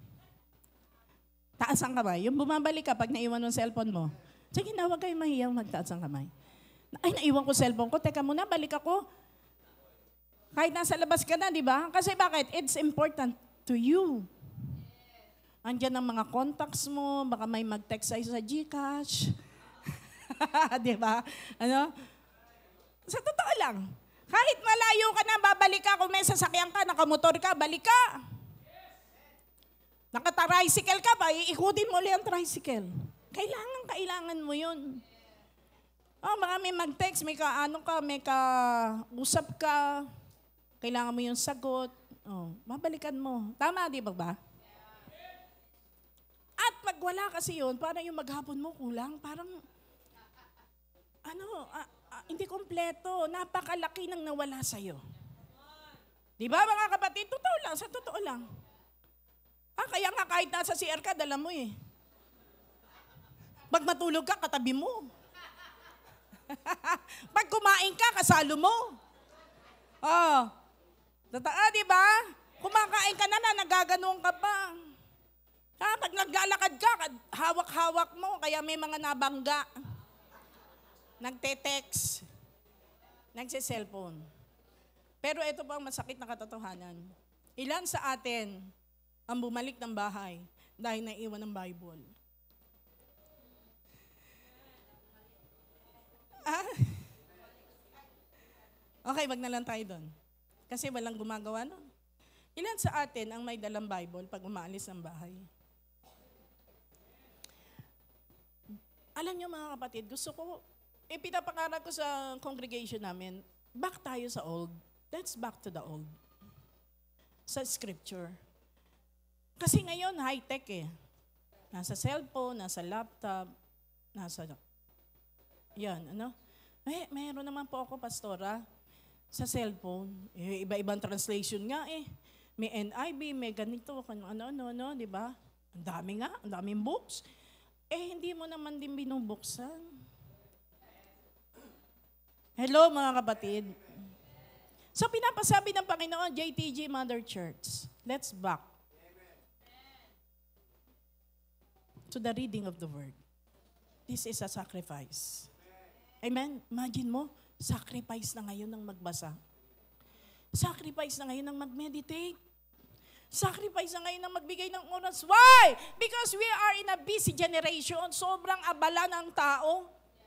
Taas ang kamay. Yung bumabalik ka pag naiwan ng cellphone mo. Sige na, huwag kayong mahiyang magtaas ang kamay. Ay, naiwan ko cellphone ko. Teka muna, balik ako. Kahit nasa labas ka na, di ba? Kasi bakit? It's important to you. Andiyan ang mga contacts mo, baka may mag-text sa'yo sa GCash. Di ba? Ano? Sa totoo lang. Kahit malayo ka na, babalik ka. Kung may sasakyan ka, nakamotor ka, balik ka. Naka-tricycle ka pa, iikutin mo ulit ang tricycle. Kailangan mo yun. Baka may mag-text, may usap ka, kailangan mo yung sagot. Babalikan mo. Tama, di ba? At pag wala kasi yun, parang yung maghapon mo kulang, parang, hindi kompleto. Napakalaki nang nawala sa'yo. Di ba mga kapatid? Totoo lang, sa totoo lang. Kaya nga kahit nasa CR ka, dala mo eh. Pag matulog ka, katabi mo. Pag kumain ka, kasalo mo. Totoo, di ba? Kumakain ka na, nagaganong ka pa. Pag naglalakad ka, hawak-hawak mo, kaya may mga nabangga. Nagte-text. Nagse-cellphone. Pero ito pa ang masakit na katotohanan. Ilan sa atin ang bumalik ng bahay dahil naiwan ng Bible? Okay, wag na lang tayo doon. Kasi walang gumagawa nun. Ilan sa atin ang may dalang Bible pag umaalis ng bahay? Alam niyo mga kapatid, gusto ko, pinapangarap ko sa congregation namin, back tayo sa old. Let's back to the old. Sa scripture. Kasi ngayon, high-tech eh. Nasa cellphone, nasa laptop, mayroon naman po ako, pastora, sa cellphone. Iba-ibang translation nga eh. May NIV, may ganito, ano, di ba? Ang daming books. Hindi mo naman din binubuksan. Hello mga kapatid. So pinapasabi ng Panginoon, JTG Mother Church, let's back to the reading of the Word. This is a sacrifice. Amen? Imagine mo, sacrifice na ngayon ng magbasa. Sacrifice na ngayon ng mag-meditate. Sacrifice na ngayon ng magbigay ng oras. Why? Because we are in a busy generation. Sobrang abala ng tao.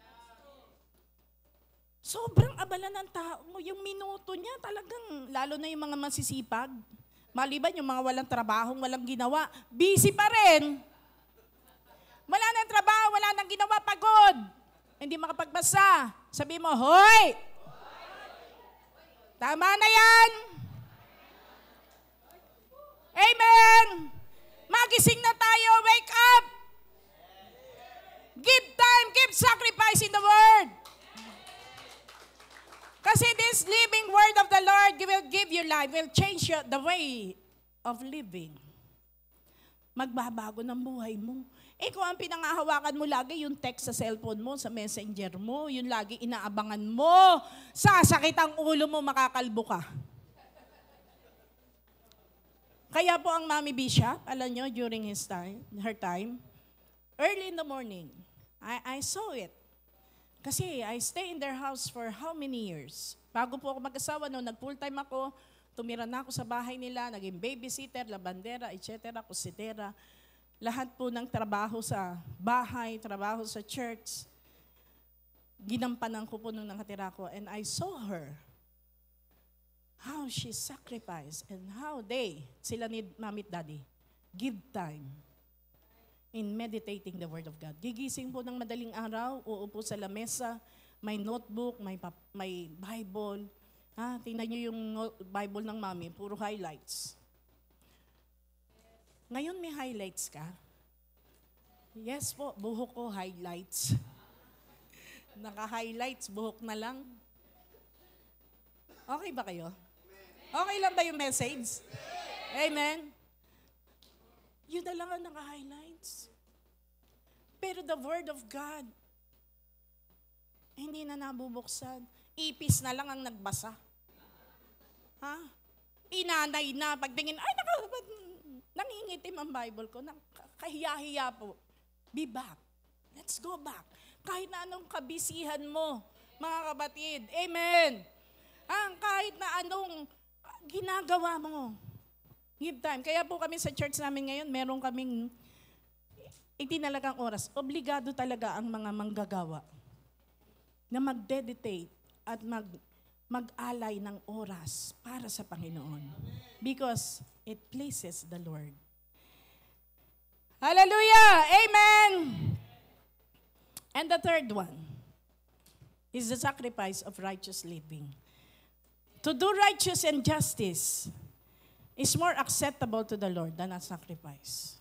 Sobrang abala ng tao. Yung minuto niya talagang, lalo na yung mga masisipag. Maliban yung mga walang trabaho, walang ginawa. Busy pa rin. Wala nang trabaho, wala nang ginawa, pagod. Hindi makapagbasa. Sabi mo, hoy! Tama na yan! Amen! Magising na tayo, wake up! Give time, give sacrifice in the Word. Kasi this living Word of the Lord will give you life, will change the way of living. Magbabago ng buhay mo. Kung ang pinangahawakan mo lagi, yung text sa cellphone mo, sa messenger mo, yung lagi inaabangan mo, sasakit ang ulo mo, makakalbo ka. Kaya po ang Mami Bishop, alam nyo, during her time, early in the morning, I saw it. Kasi I stay in their house for how many years? Bago po ako mag-asawa, no, nag-full time ako, tumira na ako sa bahay nila, naging babysitter, labandera, etc., kusidera. Lahat po ng trabaho sa bahay, trabaho sa church, ginampanan ko po nung nakatira ko. And I saw her, how she sacrificed and how sila ni Mami at Daddy, give time in meditating the Word of God. Gigising po ng madaling araw, uupo sa lamesa, may notebook, may Bible. Tingnan niyo yung Bible ng Mami, puro highlights. Ngayon may highlights ka? Yes po, buhok ko highlights. Naka-highlights, buhok na lang. Okay ba kayo? Okay lang ba yung message? Amen? Yun na lang ang naka-highlights. Pero the Word of God, hindi na nabubuksan. Ipis na lang ang nagbasa. Inanay na, pagtingin, ay, nangingitim ang Bible ko. Kahiya-hiya po. Be back. Let's go back. Kahit na anong kabisihan mo, mga kapatid. Amen. Kahit na anong ginagawa mo. Give time. Kaya po kami sa church namin ngayon, meron kaming itinalagang oras. Obligado talaga ang mga manggagawa na mag-dedicate at mag-alay ng oras para sa Panginoon. Because it pleases the Lord. Hallelujah! Amen! And the third one is the sacrifice of righteous living. To do righteous and justice is more acceptable to the Lord than a sacrifice.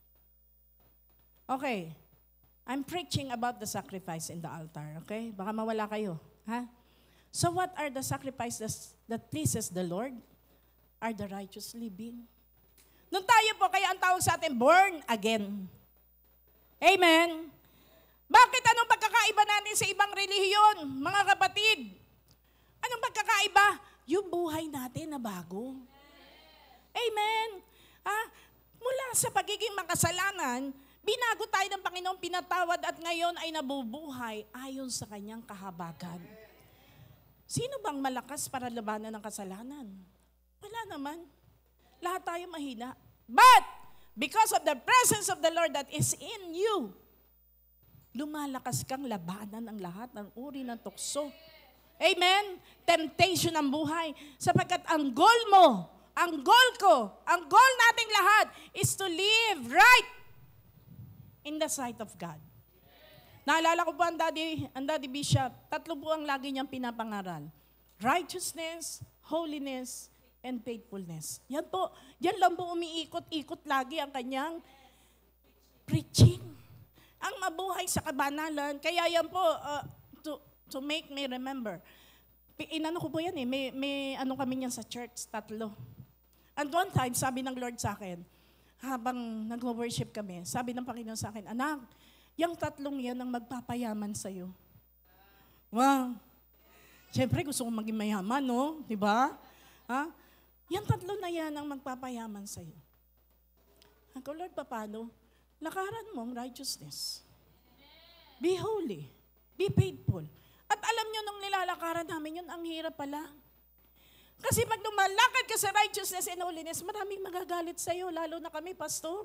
Okay. I'm preaching about the sacrifice in the altar, okay? Baka mawala kayo, ha? So what are the sacrifices that pleases the Lord? Are the righteous living. Nung tayo po, kaya ang tawag sa atin, born again. Amen? Bakit anong pagkakaiba natin sa ibang relihiyon, mga kapatid? Anong pagkakaiba? Yung buhay natin na bago. Amen? Mula sa pagiging makasalanan, binago tayo ng Panginoon, pinatawad at ngayon ay nabubuhay ayon sa kanyang kahabagan. Sino bang malakas para labanan ng kasalanan? Wala naman. Lahat tayo mahina. But, because of the presence of the Lord that is in you, lumalakas kang labanan ang lahat ng uri ng tukso. Amen? Temptation ng buhay. Sapagkat ang goal mo, ang goal ko, ang goal nating lahat is to live right in the sight of God. Naalala ko po ang Daddy Bishop, tatlo po ang lagi niyang pinapangaral. Righteousness, holiness, and faithfulness. Yan po, yan lang po umiikot-ikot lagi ang kanyang preaching. Ang mabuhay sa kabanalan, kaya yan po, to make me remember. Inano ko po yan may ano kami yan sa church, tatlo. And one time, sabi ng Lord sa akin, habang nag-worship kami, sabi ng Panginoon sa akin, anak, yung tatlong yan ang magpapayaman sa'yo. Wow! Siyempre, gusto kong maging mayaman, no? Di ba? Ha? Yan tatlo na yan ang magpapayaman sa'yo. Ako, Lord, paano? Lakaran mo ang righteousness. Be holy. Be faithful. At alam nyo, nung nilalakaran namin yun, ang hirap pala. Kasi pag lumalakad ka sa righteousness and holiness, maraming magagalit sa'yo, lalo na kami, pastor.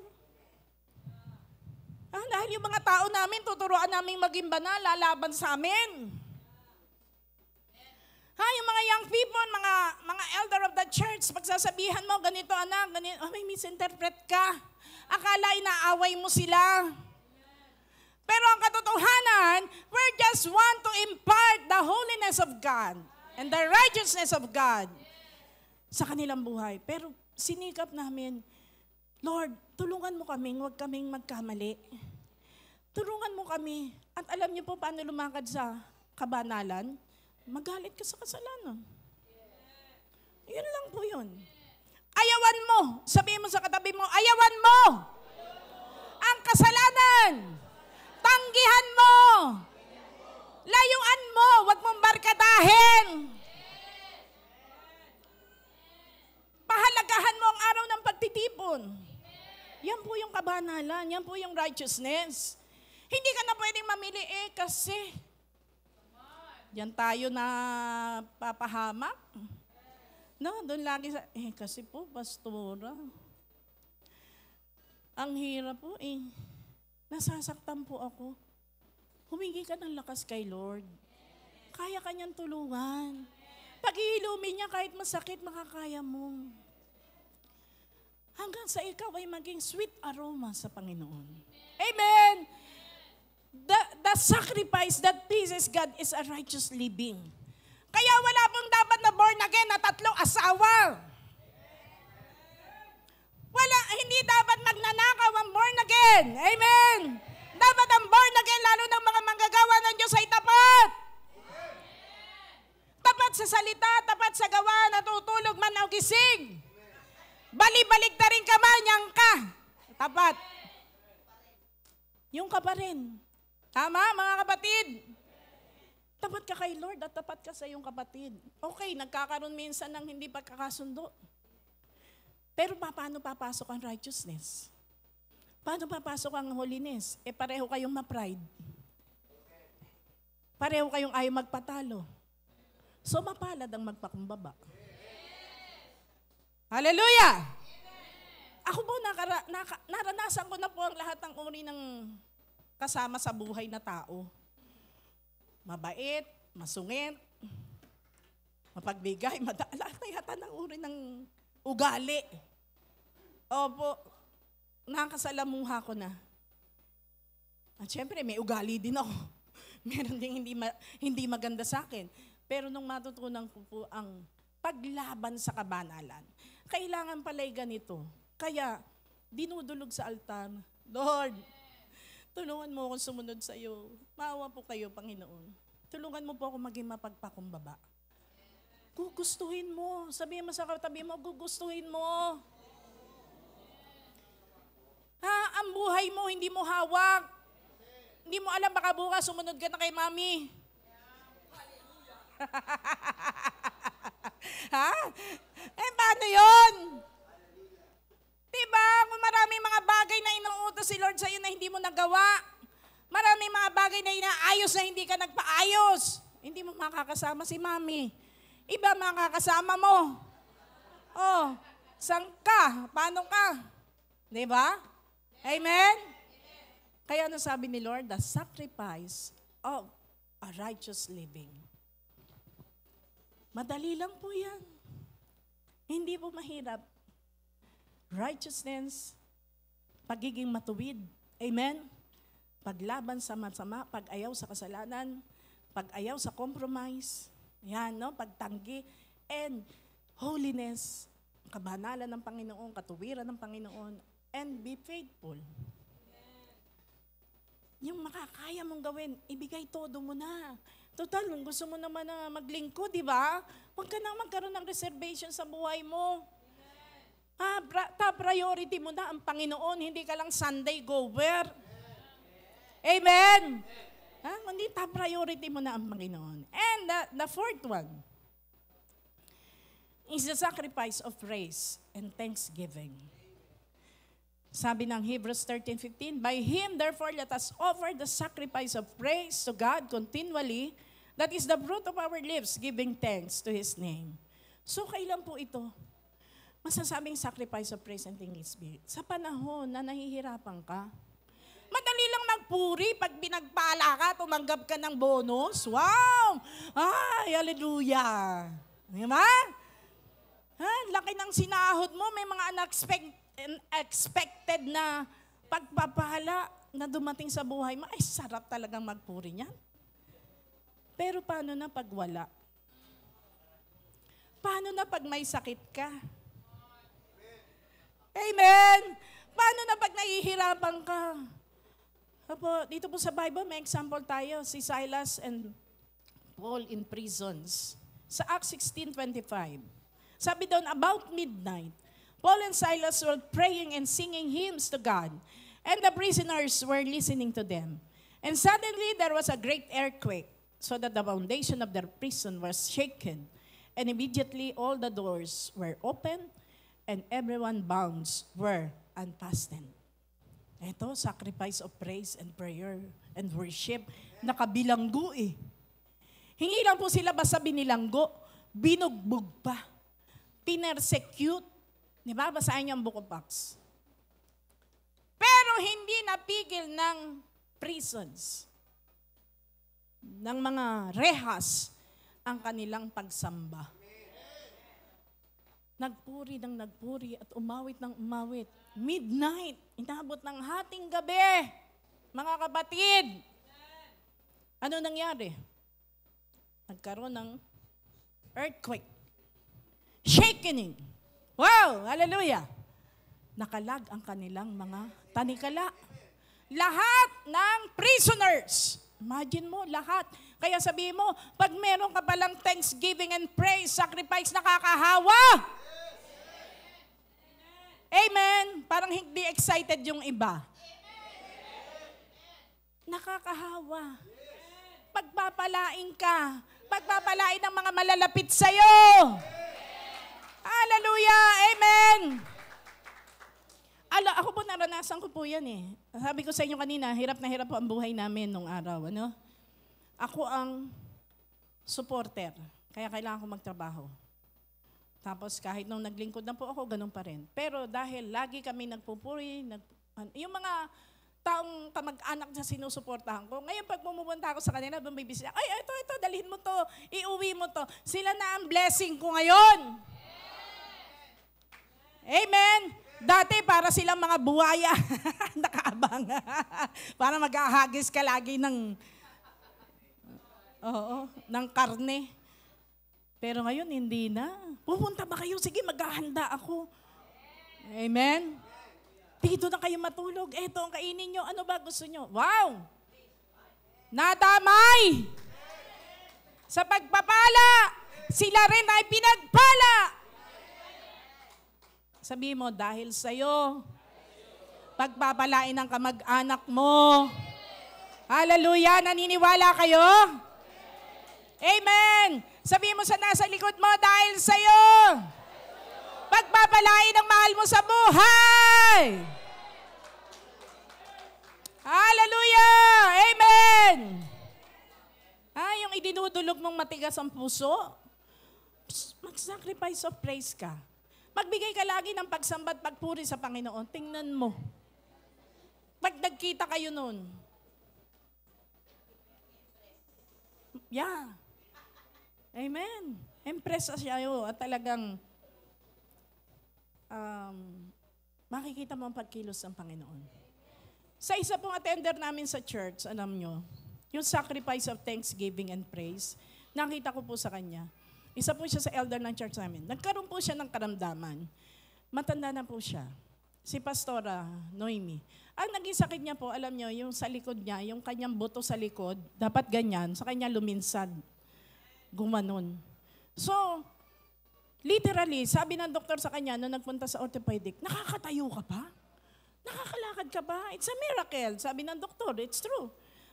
Dahil yung mga tao namin, tuturuan namin maging banal, lalaban sa amin. Yung mga young people, mga elder of the church, pagsasabihan mo, ganito anak, ganito, may misinterpret ka. Akala inaaway mo sila. Pero ang katotohanan, we just want to impart the holiness of God and the righteousness of God sa kanilang buhay. Pero sinikap namin, Lord, tulungan mo kami, huwag kaming magkamali. Tulungan mo kami. At alam niyo po paano lumakad sa kabanalan? Magalit ka sa kasalanan. Yun lang po yun. Ayawan mo. Sabihin mo sa katabi mo, ayawan mo ang kasalanan. Tanggihan mo. Layuan mo. Huwag mong barkadahin. Pahalagahan mo ang araw ng pagtitipon. Yan po yung kabanalan. Yan po yung righteousness. Hindi ka na pwedeng mamili kasi yan tayo na papahamak. No, doon lagi sa, kasi po, pastora, ang hirap po nasasaktan po ako. Humingi ka ng lakas kay Lord. Kaya ka niyang tulungan. Pag-iilumin niya kahit masakit, makakaya mo. Hanggang sa ikaw ay maging sweet aroma sa Panginoon. Amen! The sacrifice that pleases God is a righteous living. Kaya wala pong dapat na born again na 3 asawa. Hindi dapat magnanakaw ang born again. Amen! Dapat ang born again, lalo ng mga manggagawa ng Diyos ay tapat. Tapat sa salita, tapat sa gawa, natutulog man o gising. Bali-balik na rin ka man, yang ka. Tapat. Yung ka pa rin. Tama, mga kapatid? Tapat ka kay Lord at tapat ka sa iyong kapatid. Okay, nagkakaroon minsan ng hindi pagkakasundo. Pero paano papasok ang righteousness? Paano papasok ang holiness? Pareho kayong ma-pride. Pareho kayong ayaw magpatalo. So mapalad ang magpakumbaba. Hallelujah! Ako po, naranasan ko na po ang lahat ng uri ng kasama sa buhay na tao. Mabait, masungit, mapagbigay, lahat na yata ng uri ng ugali. Opo, nakasalamuha ko na. At syempre, may ugali din ako. Meron ding hindi maganda sa akin. Pero nung matutunan ko po ang paglaban sa kabanalan, kailangan pala'y ganito. Kaya, dinudulog sa altar, Lord, tulungan mo akong sumunod sa iyo. Maawa po kayo, Panginoon. Tulungan mo po ako maging mapagpakumbaba. Gugustuhin mo. Sabihin mo sa katabi mo, gugustuhin mo. Ang buhay mo, hindi mo hawak. Hindi mo alam, baka bukas sumunod ka na kay mami. Paano yun? Diba? Kung maraming mga bagay na inuutos si Lord sa'yo na hindi mo nagawa, maraming mga bagay na inaayos na hindi ka nagpaayos, hindi mo makakasama si mami. Iba makakasama mo. Saan ka? Paano ka? Diba? Amen? Kaya ano sabi ni Lord? The sacrifice of a righteous living. Madali lang po yan. Hindi po mahirap. Righteousness, pagiging matuwid. Amen? Paglaban sa masama, pag-ayaw sa kasalanan, pag-ayaw sa compromise, yan, no? Pagtanggi, and holiness, kabanalan ng Panginoon, katuwiran ng Panginoon, and be faithful. Yung makakaya mong gawin, ibigay todo mo na. Total, kung gusto mo naman na maglingkod, di ba? Huwag ka nang magkaroon ng reservation sa buhay mo. Top priority mo na ang Panginoon, hindi ka lang Sunday goer. Amen? Kundi top priority mo na ang Panginoon. And the fourth one is the sacrifice of praise and thanksgiving. Sabi ng Hebrews 13:15, by Him, therefore, let us offer the sacrifice of praise to God continually. That is the fruit of our lips, giving thanks to His name. So, kailan po ito? Masasabing sacrifice of praise and thanksgiving. Sa panahon na nahihirapan ka, madali lang magpuri pag binagpala ka, tumanggap ka ng bonus. Wow! Ay, hallelujah! Diba? Laki ng sinahod mo, may mga unexpected na pagpapala na dumating sa buhay mo. Ay, sarap talagang magpuri niyan. Pero paano na pag wala? Paano na pag may sakit ka? Amen! Paano na pag nahihirapan ka? Dito po sa Bible, may example tayo. Si Silas and Paul in prisons. Sa Acts 16:25. Sabi doon, about midnight, Paul and Silas were praying and singing hymns to God. And the prisoners were listening to them. And suddenly, there was a great earthquake, so that the foundation of their prison was shaken. And immediately, all the doors were opened, and everyone's bonds were unfastened. Ito, sacrifice of praise and prayer and worship. Nakabilanggo eh. Hingi lang po sila basta binilanggo, binugbog pa, pinersecute. Di ba? Basahin niyo ang Book of Acts. Pero hindi napigil ng prisons, ng mga rehas, ang kanilang pagsamba. Nagpuri ng nagpuri at umawit ng umawit. Midnight, inabot ng hating gabi. Mga kapatid, ano nangyari? Nagkaroon ng earthquake. Shaking. Wow, hallelujah. Nakalag ang kanilang mga tanikala. Lahat ng prisoners. Imagine mo, lahat. Kaya sabihin mo, pag meron ka palang thanksgiving and praise, sacrifice, nakakahawa. Amen. Parang hindi excited yung iba. Nakakahawa. Pagpapalain ka. Pagpapalain ng mga malalapit sa'yo. Hallelujah. Amen. Ako po naranasan ko po yan eh. Sabi ko sa inyo kanina, hirap na hirap po ang buhay namin nung araw. Ano? Ako ang supporter. Kaya kailangan ko magtrabaho. Tapos kahit nung naglingkod na po ako, ganun pa rin. Pero dahil lagi kami nagpupuri, yung mga taong kamag-anak na sinusuportahan ko, ngayon pag pumupunta ako sa kanila, bumibisi, ay, ito, dalhin mo to, iuwi mo to. Sila na ang blessing ko ngayon. Amen. Dati para silang mga buwaya, nakaabang. Para mag-ahagis ka lagi ng karne. Pero ngayon, hindi na. Pupunta ba kayo? Sige, maghahanda ako. Amen? Dito na kayo matulog. Eto ang kainin nyo. Ano ba gusto nyo? Wow! Nadamay! Sa pagpapala, sila rin ay pinagpala. Sabihin mo, dahil sa'yo, pagpapalain ng kamag-anak mo. Hallelujah! Naniniwala kayo? Amen! Sabihin mo sa nasa likod mo, dahil sa'yo, pagpapalain ang mahal mo sa buhay. Hallelujah! Amen! Yung idinudulog mong matigas ang puso, mag-sacrifice of praise ka. Magbigay ka lagi ng pagsamba at pagpuri sa Panginoon. Tingnan mo. Pag nagkita kayo nun, yeah. Amen. Impress siya at talagang makikita mo ang pagkilos ng Panginoon. Sa isa pong attender namin sa church, alam nyo, yung sacrifice of thanksgiving and praise, nakita ko po sa kanya. Isa po siya sa elder ng church namin. Nagkaroon po siya ng karamdaman. Matanda na po siya. Si Pastora Noemi. Ang naging sakit niya po, alam nyo, yung sa likod niya, yung kanyang buto sa likod, dapat ganyan, sa kanya luminsad. Gumanon. So, literally, sabi ng doktor sa kanya, nung nagpunta sa orthopedic, nakakatayo ka pa? Nakakalakad ka pa? It's a miracle. Sabi ng doktor, it's true.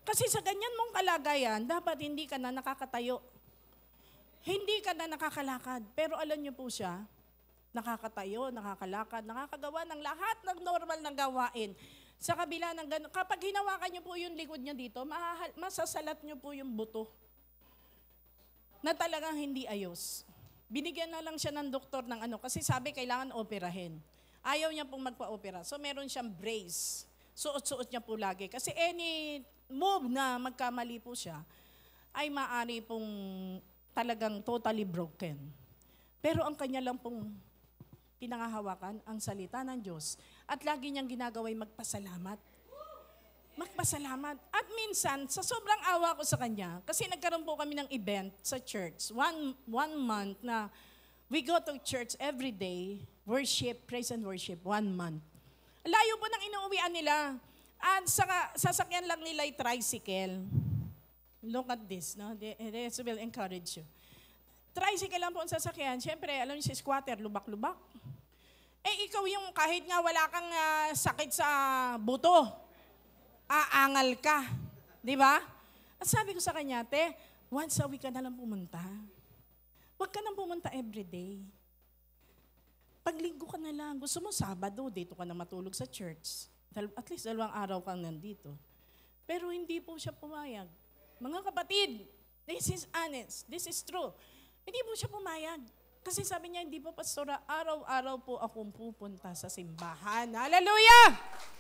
Kasi sa ganyan mong kalagayan, dapat hindi ka na nakakatayo. Hindi ka na nakakalakad. Pero alam niyo po siya, nakakatayo, nakakalakad, nakakagawa ng lahat ng normal na gawain. Sa kabila ng gano'n, kapag hinawakan niyo po yung likod niyo dito, masasalat niyo po yung buto na talagang hindi ayos. Binigyan na lang siya ng doktor ng ano, kasi sabi kailangan operahin. Ayaw niya pong magpa-opera. So meron siyang brace. Suot-suot niya po lagi. Kasi any move na magkamali po siya, ay maaari pong talagang totally broken. Pero ang kanya lang pong pinangahawakan, ang salita ng Diyos. At lagi niyang ginagaway magpasalamat. Magpasalamat. At minsan, sa sobrang awa ko sa kanya, kasi nagkaroon po kami ng event sa church, one month na we go to church every day, worship, praise and worship, 1 month. Layo po ng inuuwian nila. At sasakyan lang nila yung tricycle. Look at this, no? This will encourage you. Tricycle lang po ang sasakyan. Siyempre, alam niyo si squatter, lubak-lubak. Eh, ikaw yung kahit nga wala kang sakit sa buto, aangal ka. Di ba? At sabi ko sa kanya, te, once a week ka na lang pumunta. Huwag ka nang pumunta everyday. Paglinggo ka na lang. Gusto mo Sabado, dito ka na matulog sa church. At least 2 araw kang nandito. Pero hindi po siya pumayag. Mga kapatid, this is honest. This is true. Hindi po siya pumayag. Kasi sabi niya, hindi po pastora, araw-araw po akong pupunta sa simbahan. Hallelujah!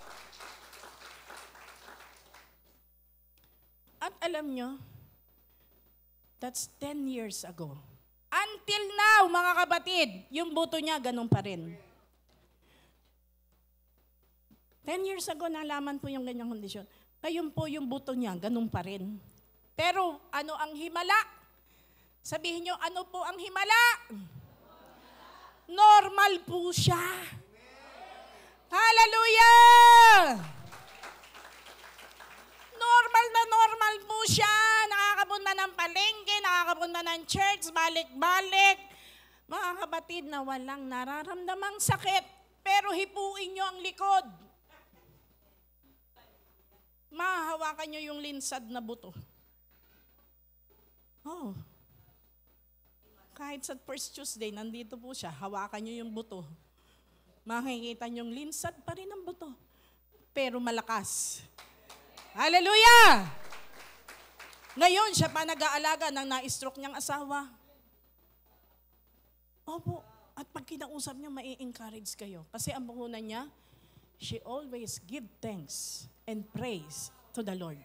At alam nyo, that's 10 years ago. Until now, mga kapatid, yung buto niya, ganun pa rin. 10 years ago, nalaman po yung ganyang kondisyon. Ngayon po yung buto niya, ganun pa rin. Pero ano ang himala? Sabihin niyo, ano po ang himala? Normal po siya. Hallelujah! Normal po siya. Nakakapunta ng palengke, nakakapunta ng church, balik-balik. Mga kapatid na walang nararamdamang sakit, pero hipuin niyo ang likod. Mahahawakan niyo yung linsad na buto. Oh. Kahit sa first Tuesday, nandito po siya, hawakan niyo yung buto. Makikita niyo yung linsad pa rin ang buto. Pero malakas. Hallelujah! Ngayon, siya pa nag-aalaga ng na-stroke niyang asawa. Opo. At pag kinausap niyo, mai-encourage kayo. Kasi ang puhunan niya, she always give thanks and praise to the Lord.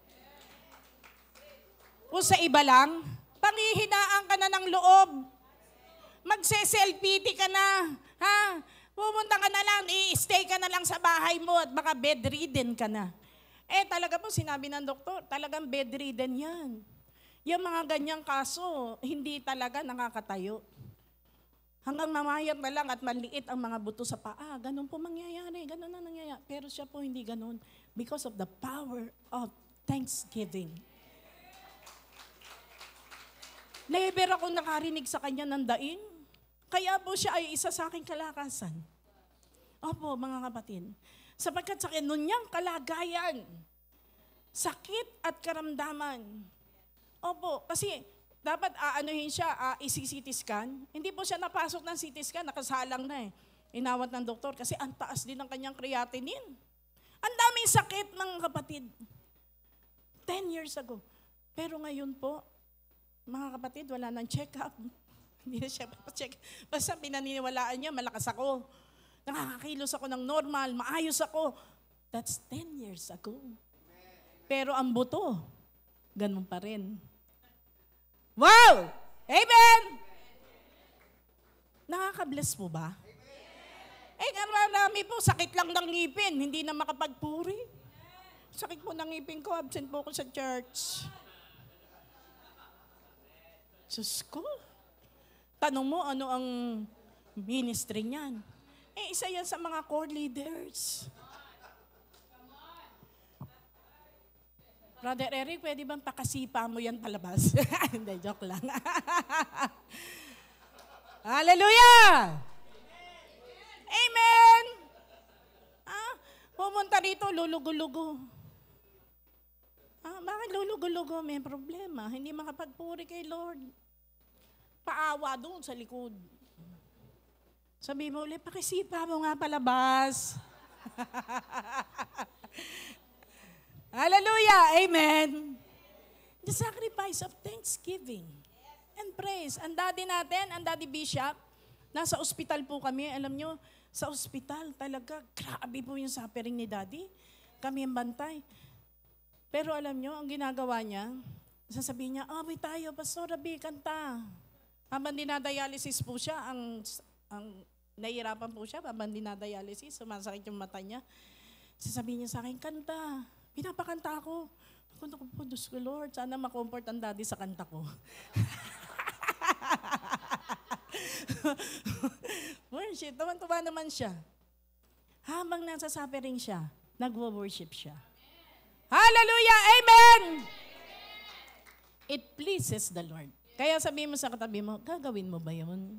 Kung sa iba lang, panghihinaan ka na ng loob. Magse-self-pity ka na. Ha? Pumunta ka na lang, i-stay ka na lang sa bahay mo at baka bedridden ka na. Eh talaga po, sinabi ng doktor, talagang bedridden yan. Yung mga ganyang kaso, hindi talaga nakakatayo. Hanggang mamayat na lang at maliit ang mga buto sa paa. Ganun po mangyayari. Ganun na nangyayari. Pero siya po hindi ganun. Because of the power of thanksgiving. Never ako nakarinig sa kanya ng daing. Kaya po siya ay isa sa aking kalakasan. Opo, mga kapatid. Sapagkat sa kanyang kalagayan, sakit at karamdaman. Opo, kasi dapat aanuhin siya, isi-CT scan. Hindi po siya napasok ng CT scan, nakasalang na eh. Inawat ng doktor kasi ang taas din ng kanyang creatinine. Ang daming sakit, mga kapatid. 10 years ago. Pero ngayon po, mga kapatid, wala nang check-up. Hindi na siya papacheck. Basta pinaniniwalaan niya, malakas ako. Nakakakilos ako ng normal, maayos ako. That's 10 years ago. Pero ang buto, ganun pa rin. Wow! Amen! Nakaka-bless po ba? Eh, marami po, sakit lang ng ngipin, hindi na makapagpuri. Sakit po ng ngipin ko, absent po ako sa church. Diyos ko. Tanong mo, ano ang ministry niyan? Eh, isa yan sa mga core leaders. Brother Eric, pwede bang pakasipa mo yan palabas? Hindi, joke lang. Hallelujah! Amen! Pumunta rito, lulugo-lugo. Bakit lulugo-lugo? May problema. Hindi makapagpuri kay Lord. Paawa doon sa likod. Sabi mo ulit, pakisipa mo nga palabas. Hallelujah! Amen! The sacrifice of thanksgiving and praise. Ang daddy natin, ang daddy bishop, nasa ospital po kami. Alam nyo, sa ospital talaga, grabe po yung suffering ni daddy. Kami ang bantay. Pero alam nyo, ang ginagawa niya, sasabihin niya, away tayo, Pastor Rabi, kanta. Habang dinadialysis po siya, ang nahihirapan po siya, habang dinadialysis, sumasakit yung mata niya. Sasabihin niya sa akin, kanta. Pinapakanta ako. Ako po, Diyos ko, Lord, sana makomfort ang daddy sa kanta ko. Worship, tuwan-tuwa naman siya. Habang nasa suffering siya, nagwo-worship siya. Hallelujah! Amen! It pleases the Lord. Kaya sabihin mo sa katabi mo, gagawin mo ba yun?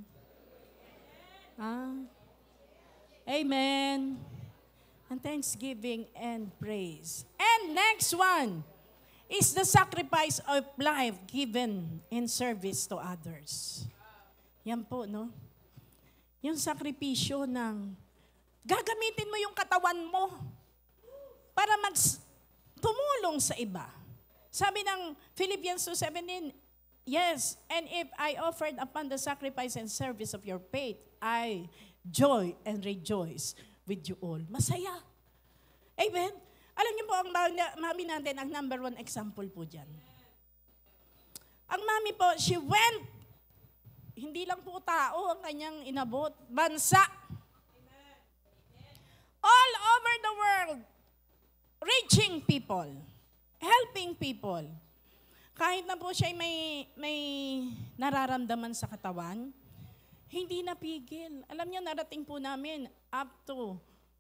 Amen. And thanksgiving and praise. And next one is the sacrifice of life given in service to others. Yan po, no? Yung sakripisyo ng gagamitin mo yung katawan mo para tumulong sa iba. Sabi ng Philippians 2:17, yes, and if I offered upon the sacrifice and service of your faith, I joy and rejoice with you all. Masaya. Amen? Alam niyo po, ang mami natin, ang number one example po dyan. Ang mami po, she went, hindi lang po tao ang kanyang inabot, bansa. All over the world, reaching people, helping people. Kahit na po siya may nararamdaman sa katawan, hindi napigil. Alam niyo, narating po namin up to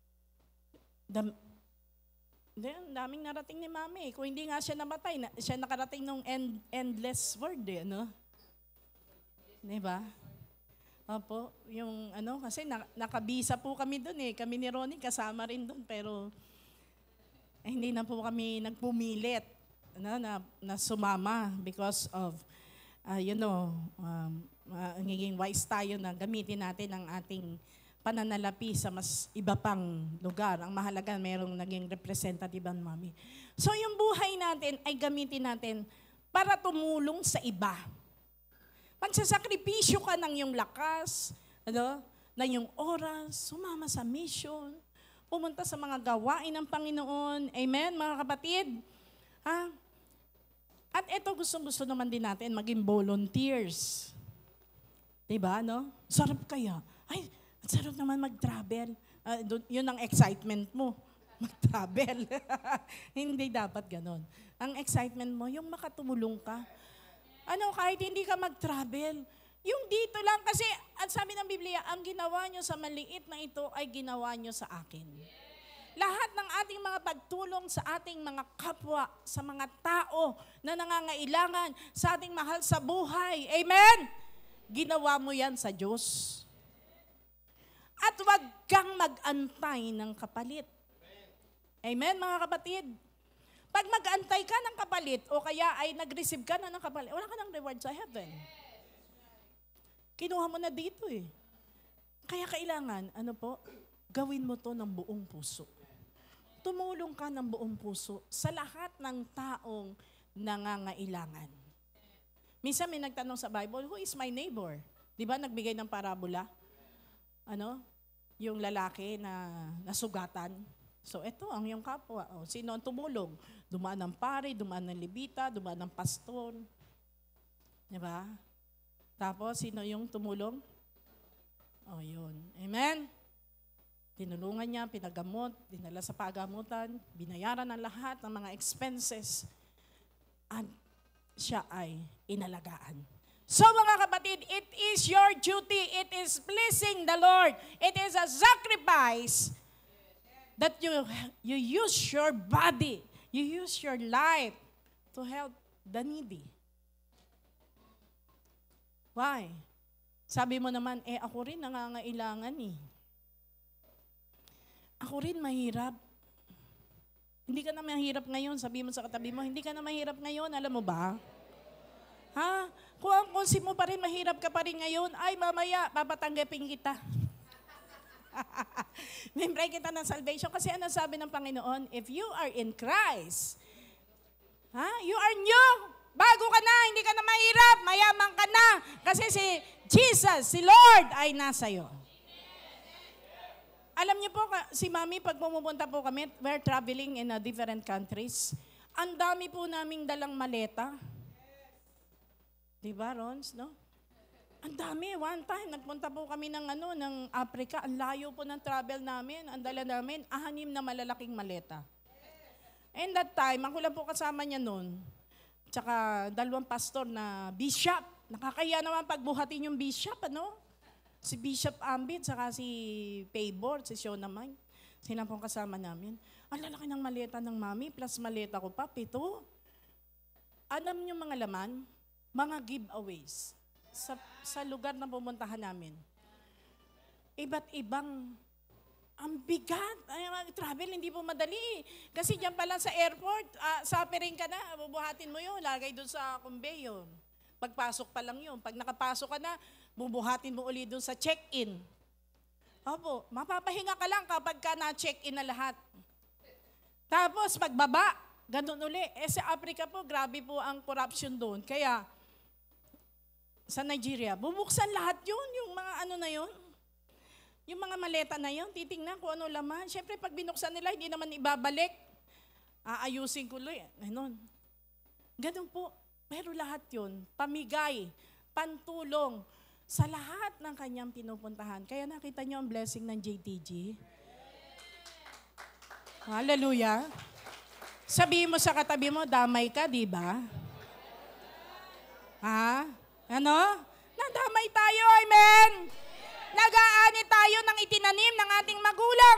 daming narating ni Mami. Kung hindi nga siya namatay, siya nakarating nung endless word, no? Diba? Opo, yung kasi nakabisa po kami doon Kami ni Ronnie kasama rin doon, pero hindi na po kami nagpumilit na sumama because of, naging wise tayo na gamitin natin ang ating pananalapi sa mas iba pang lugar. Ang mahalaga, mayroong naging representative ang Mami. So yung buhay natin ay gamitin natin para tumulong sa iba. Magsasakripisyo ka ng iyong lakas, ng iyong oras, sumama sa mission, pumunta sa mga gawain ng Panginoon. Amen, mga kapatid? At ito, gusto naman din natin maging volunteers. Diba, no? Sarap kaya. Ay, sarap naman mag-travel. Yun ang excitement mo, mag-travel. Hindi dapat ganon. Ang excitement mo, yung makatulong ka. Kahit hindi ka mag-travel, yung dito lang, kasi at sabi ng Biblia, ang ginawa nyo sa maliit na ito ay ginawa nyo sa akin. Lahat ng ating mga pagtulong sa ating mga kapwa, sa mga tao na nangangailangan, sa ating mahal sa buhay. Amen? Ginawa mo yan sa Diyos. At huwag kang mag-antay ng kapalit. Amen, mga kapatid? Pag mag-antay ka ng kapalit o kaya ay nag-receive ka na ng kapalit, wala ka ng reward sa heaven. Kinuha mo na dito Kaya kailangan, gawin mo to ng buong puso. Tumulong ka ng buong puso sa lahat ng taong nangangailangan. Minsan may nagtanong sa Bible, who is my neighbor? Di ba nagbigay ng parabola? Yung lalaki na nasugatan. So ito ang iyong kapwa. Sino ang tumulong? Dumaan ng pare, dumaan ng lebita, dumaan ng pastor. Di ba? Tapos sino yung tumulong? Yun. Amen? Tinulungan niya, pinagamot, dinala sa pagamutan, binayaran ang lahat ng mga expenses. At siya ay inalagaan. So mga kapatid, it is your duty, it is pleasing the Lord, it is a sacrifice that you use your body, you use your life to help the needy. Why? Sabi mo naman, ako rin nangangailangan Ako rin mahirap. Hindi ka na mahirap ngayon. Sabi mo sa katabi mo, hindi ka na mahirap ngayon. Alam mo ba? Ha? Kung si mo pa rin, mahirap ka pa rin ngayon, ay mamaya, papatanggapin kita. Membray kita ng salvation. Kasi ano sabi ng Panginoon? If you are in Christ, you are new. Bago ka na, hindi ka na mahirap, mayaman ka na. Kasi si Jesus, si Lord, ay nasa iyo. Alam niyo po, si Mami, pag pumupunta po kami, we're traveling in different countries. Ang dami po naming dalang maleta. Diba, Rons, no? Ang dami. One time, nagpunta po kami ng Africa. Ang layo po ng travel namin. Ang dala namin, 6 na malalaking maleta. And that time, ako lang po kasama niya noon. Tsaka 2 pastor na bishop. Nakakaya naman pagbuhatin yung bishop, ano? Si Bishop Ambit, saka si Paybor, si Shona May. Sila pong kasama namin. Ang lalaki ng maleta ng Mami, plus maleta ko pa, 7. Alam niyo mga laman? Mga giveaways sa lugar na pumuntahan namin. Iba't ibang, ang bigat. Ay, travel, hindi po madali. Kasi dyan pala sa airport, suffering ka na, bubuhatin mo yun, lagay doon sa conveyor. Pagpasok pa lang yun. Pag nakapasok ka na, bubuhatin mo ulit doon sa check-in. Opo, mapapahinga ka lang kapag ka na-check-in na lahat. Tapos, pagbaba, ganun uli. Sa Africa po, grabe po ang corruption doon. Kaya, sa Nigeria, bubuksan lahat yun, yung mga ano na yun. Yung mga maleta na yun, titingnan kung ano laman. Siyempre, pag binuksan nila, hindi naman ibabalik. Aayusin ko ulit. Ganun po. Pero lahat yun, pamigay, pantulong, sa lahat ng kanyang pinupuntahan. Kaya nakita niyo ang blessing ng JTG? Hallelujah. Sabihin mo sa katabi mo, damay ka, di ba? Ha? Ano? Nadamay tayo, amen? Nag-aani tayo ng itinanim ng ating magulang.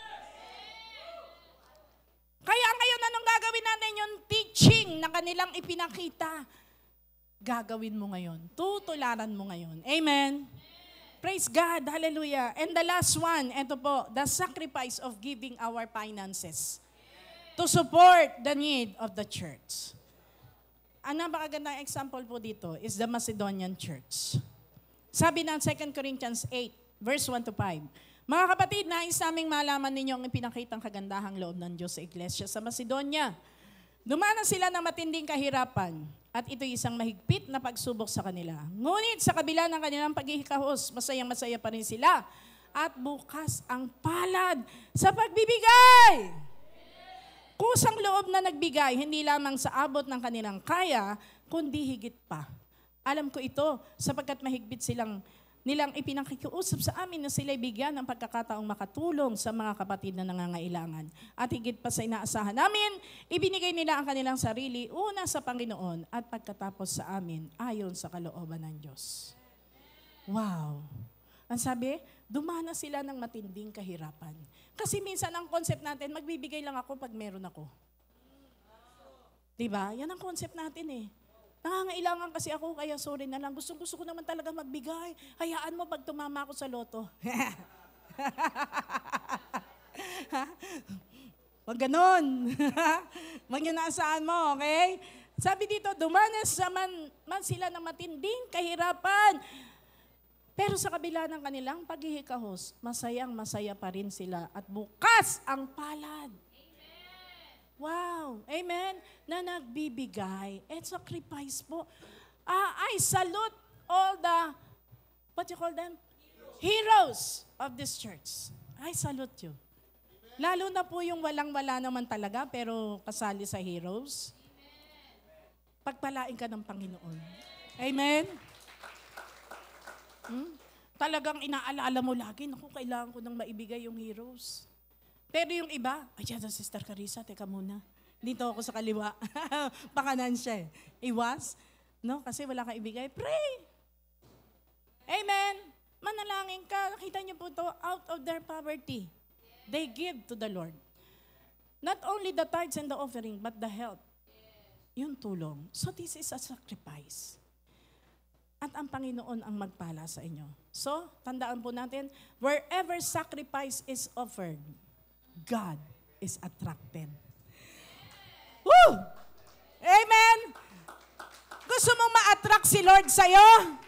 Kaya ngayon, anong gagawin natin? Yung teaching na kanilang ipinakita, gagawin mo ngayon. Tutularan mo ngayon. Amen? Praise God. Hallelujah. And the last one, ito po, the sacrifice of giving our finances to support the need of the church. Ang napakagandang example po dito is the Macedonian church. Sabi ng 2 Corinthians 8, verse 1 to 5, mga kapatid, nais naming malaman ninyo ang ipinakitang kagandahang loob ng Diyos sa iglesia sa Macedonia. Dumanas sila ng matinding kahirapan at ito'y isang mahigpit na pagsubok sa kanila. Ngunit sa kabila ng kanilang paghihikahos, masayang-masaya pa rin sila at bukas ang palad sa pagbibigay. Kusang loob na nagbigay, hindi lamang sa abot ng kanilang kaya, kundi higit pa. Alam ko ito sapagkat mahigpit nilang ipinakikiusap sa amin na sila'y bigyan ng pagkakataong makatulong sa mga kapatid na nangangailangan. At higit pa sa inaasahan namin, ibinigay nila ang kanilang sarili una sa Panginoon at pagkatapos sa amin ayon sa kalooban ng Diyos. Wow! Ang sabi, dumana sila ng matinding kahirapan. Kasi minsan ang concept natin, magbibigay lang ako pag meron ako. Diba? Yan ang concept natin eh. Nangangailangan kasi ako, kaya sorry na lang. Gusto ko naman talaga magbigay. Hayaan mo pag tumama ako sa loto. Wag ganon. Wag yun nasaan mo, okay? Sabi dito, dumanas man sila ng matinding kahirapan. Pero sa kabila ng kanilang paghihikahos, masayang-masaya pa rin sila at bukas ang palad. Wow. Amen? Na nagbibigay and sacrifice po. I salute all the, what you call them? Heroes of this church. I salute you. Lalo na po yung walang-wala naman talaga pero kasali sa heroes. Pagpalain ka ng Panginoon. Amen? Talagang inaalala mo lagi, naku, kailangan ko nang maibigay yung heroes. Pero yung iba, ay, Sister Carissa, teka muna. Dito ako sa kaliwa. Pakanan siya eh. Iwas. No? Kasi wala kang ibigay. Pray! Amen! Manalangin ka. Nakita niyo po to out of their poverty. They give to the Lord. Not only the tithes and the offering, but the help. Yung tulong. So this is a sacrifice. At ang Panginoon ang magpala sa inyo. So, tandaan po natin, wherever sacrifice is offered, God is attracted. Lord sa'yo?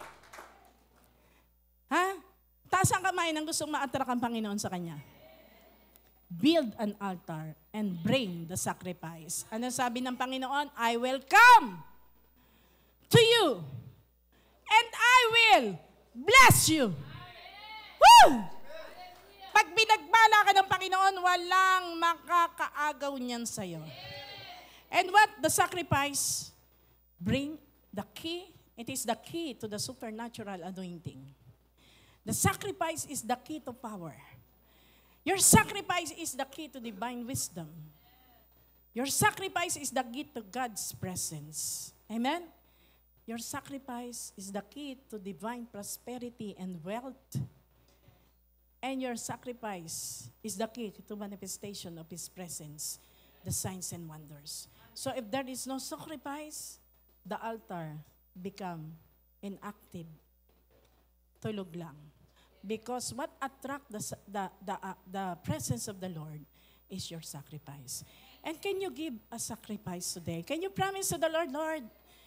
Ha? Taas ang kamay ng gustong ma-attract ang Panginoon sa kanya. Build an altar and bring the sacrifice. Ano sabi ng Panginoon? I will come to you and I will bless you. Woo! Pag pinagpala ka ng Panginoon, walang makakaagaw niyan sa'yo. And what the sacrifice bring? The key, it is the key to the supernatural anointing. The sacrifice is the key to power. Your sacrifice is the key to divine wisdom. Your sacrifice is the key to God's presence. Amen? Your sacrifice is the key to divine prosperity and wealth. And your sacrifice is the key to manifestation of His presence, the signs and wonders. So if there is no sacrifice, the altar become inactive. Tulog lang. Because what attract the presence of the Lord is your sacrifice. And can you give a sacrifice today? Can you promise to the Lord, Lord,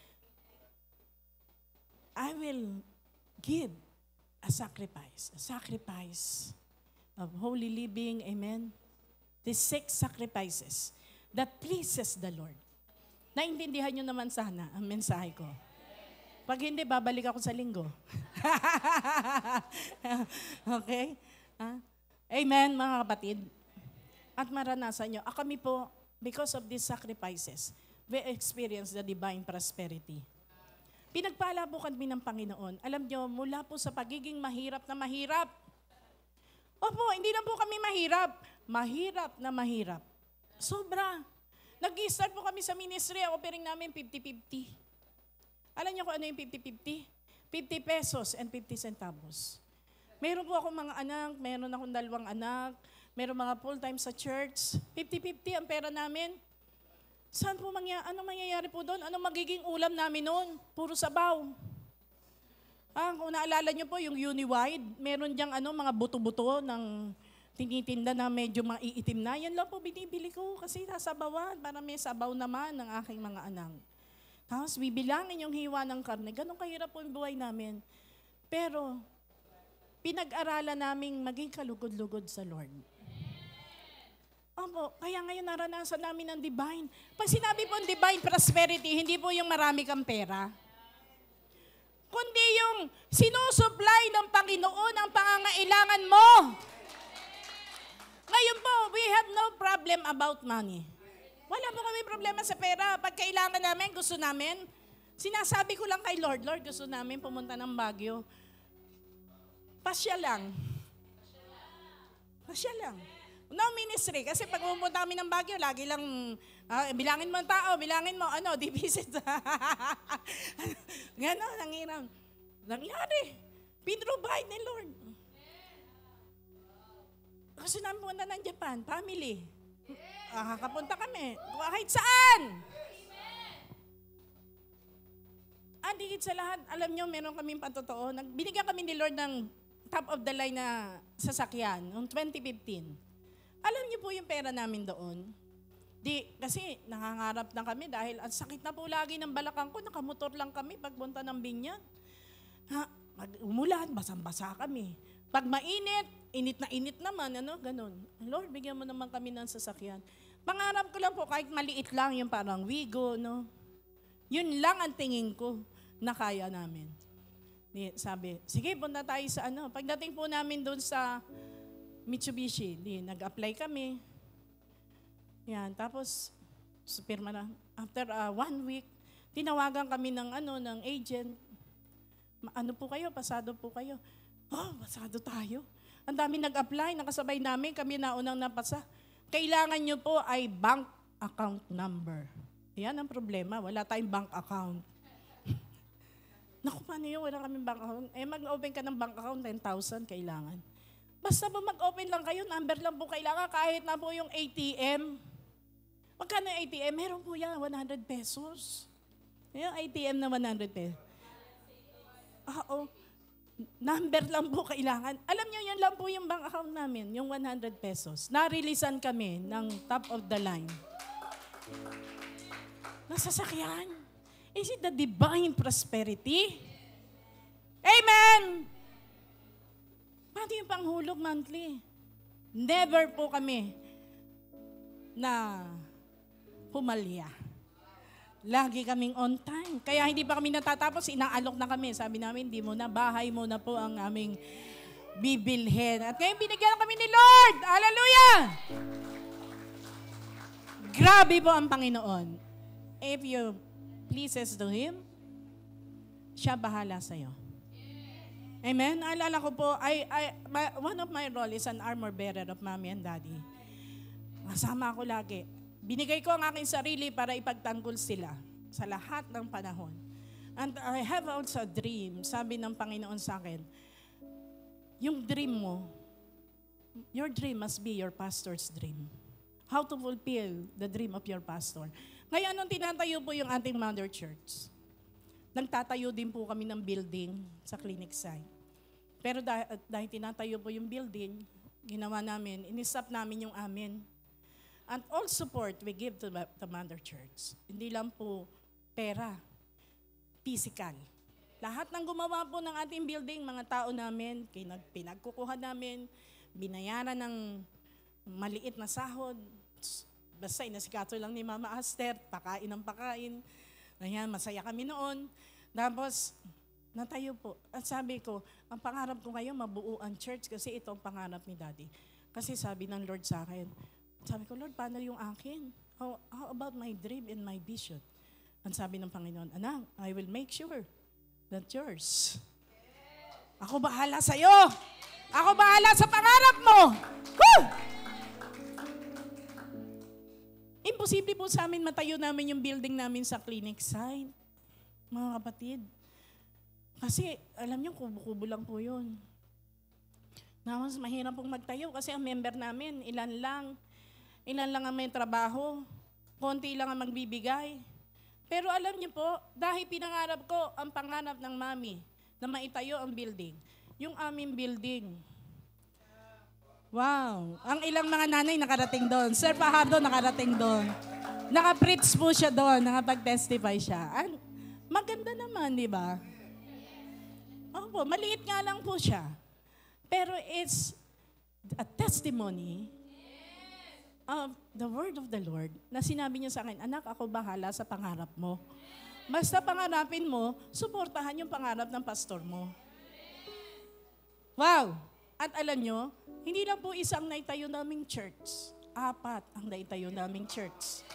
I will give a sacrifice of holy living, amen? These 6 sacrifices that pleases the Lord. Naintindihan nyo naman sana ang mensahe ko. Pag hindi, babalik ako sa linggo. Okay? Amen, mga kapatid. At maranasan nyo. Kami po, because of these sacrifices, we experience the divine prosperity. Pinagpala po kami ng Panginoon. Alam nyo, mula po sa pagiging mahirap na mahirap. Opo, hindi na po kami mahirap. Mahirap na mahirap. Sobra. Nag-start po kami sa ministry. Ang offering namin 50-50. Alam niyo kung ano yung 50-50? 50 pesos and 50 centavos. Meron po akong mga anak, meron akong 2 anak, meron mga full-time sa church. 50-50 ang pera namin. Saan po ano mangyayari po doon? Ano magiging ulam namin noon? Puro sabaw. Kung naalala niyo po yung Uniwide, meron diyang mga buto-buto ng tinitinda na medyo maiitim na. Yan lang po binibili ko kasi sasabawan para may sabaw naman ng aking mga anak. Tapos bibilangin yung hiwa ng karne. Ganun kahirap po yung buhay namin. Pero, pinag-aralan naming maging kalugod-lugod sa Lord. Opo, kaya ngayon naranasan namin ang divine. Pag sinabi po divine prosperity, hindi po yung marami kang pera. Kundi yung sinusupply ng Panginoon ang pangangailangan mo. Ngayon po, we have no problem about money. Wala po kami problema sa pera. Pag kailangan namin, gusto namin, sinasabi ko lang kay Lord, Lord, gusto namin pumunta ng Baguio. Pasya lang. Pasya lang. No ministry. Kasi pag pumunta kami ng Baguio, lagi lang, bilangin mo ang tao, bilangin mo, di visit. Gano'n, nangiram. Nangyari. Pinrovide ni Lord. Gusto namin pumunta ng Japan, family. Kakapunta kami. Kahit saan. Higit sa lahat, alam nyo, meron kaming patotoo. Binigyan kami ni Lord ng top of the line na sasakyan noong 2015. Alam niyo po yung pera namin doon. Kasi nangangarap na kami dahil ang sakit na po lagi ng balakang ko. Nakamotor lang kami pagpunta ng Binyan. Umulan, basang-basa kami. Pag mainit, init na init naman, ganun. Lord, bigyan mo naman kami ng sasakyan. Pangarap ko lang po, kahit maliit lang, yung parang Wigo, Yun lang ang tingin ko na kaya namin. Sabi, sige, punta tayo sa Pagdating po namin doon sa Mitsubishi, nag-apply kami. Yan, tapos, pirma na. After 1 week, tinawagan kami ng agent. Ano po kayo? Pasado po kayo. Pasado tayo. Ang dami nag-apply, nakasabay namin, kami naunang napasa. Kailangan nyo po ay bank account number. Yan ang problema, wala tayong bank account. Naku, paano yun? Wala kaming bank account. Mag-open ka ng bank account, 10,000 kailangan. Basta po mag-open lang kayo, number lang po kailangan, kahit na po yung ATM. Magkano yung ATM? Meron po yan, 100 pesos. Yung ATM na 100 pesos. Number lang po kailangan. Alam niyo, yan lang po yung bank account namin, yung 100 pesos. Na-releasean kami ng top of the line. Nasasakyan. Is it the divine prosperity? Amen! Paano yung panghulog monthly? Never po kami na humalya. Lagi kaming on time. Kaya hindi pa kami natatapos, inaalok na kami. Sabi namin, di mo na, bahay mo na po ang aming bibilhin. At ngayon binigyan kami ni Lord. Hallelujah! Grabe po ang Panginoon. If you pleases to Him, siya bahala sa'yo. Amen? Alala ko po, one of my role is an armor bearer of mommy and daddy. Masama ako lagi. Binigay ko ang aking sarili para ipagtanggol sila sa lahat ng panahon. And I have also a dream. Sabi ng Panginoon sa akin, yung dream mo, your dream must be your pastor's dream. How to fulfill the dream of your pastor. Ngayon, nung tinatayo po yung ating mother church, nagtatayo din po kami ng building sa clinic site. Pero dahil tinatayo po yung building, ginawa namin, inisap namin yung amin. And all support we give to the mother church. Hindi lang po pera, physical. Lahat ng gumawa po ng ating building, mga tao namin, pinagkukuha namin, binayaran ng maliit na sahod. Basta inasikaso lang ni Mama Aster, pakain ng pakain. Ayan, masaya kami noon. Tapos, natayo po. At sabi ko, ang pangarap ko ngayon, mabuo ang church kasi ito ang pangarap ni Daddy. Kasi sabi ng Lord sa akin, sabi ko, Lord, paano yung akin? How about my dream and my vision? Ang sabi ng Panginoon, anak, I will make sure that yours. Ako bahala sa'yo. Ako bahala sa pangarap mo. Woo! Imposible po sa amin matayo namin yung building namin sa clinic site. Mga kapatid. Kasi, alam niyo, kubo-kubo lang po yun. Mas mahirap pong magtayo kasi ang member namin, ilan lang ang may trabaho, konti lang ang magbibigay. Pero alam niyo po, dahil pinangarap ko ang pangarap ng mami na maitayo ang building, yung aming building. Wow! Ang ilang mga nanay nakarating doon. Sir Fajardo nakarating doon. Naka-preach po siya doon, nakapag-testify siya. Maganda naman, di ba? Opo, maliit nga lang po siya. Pero it's a testimony of the word of the Lord na sinabi niya sa akin, anak, ako bahala sa pangarap mo. Basta pangarapin mo, suportahan yung pangarap ng pastor mo. Wow! At alam nyo, hindi lang po isang naitayo naming church. 4 ang naitayo naming church.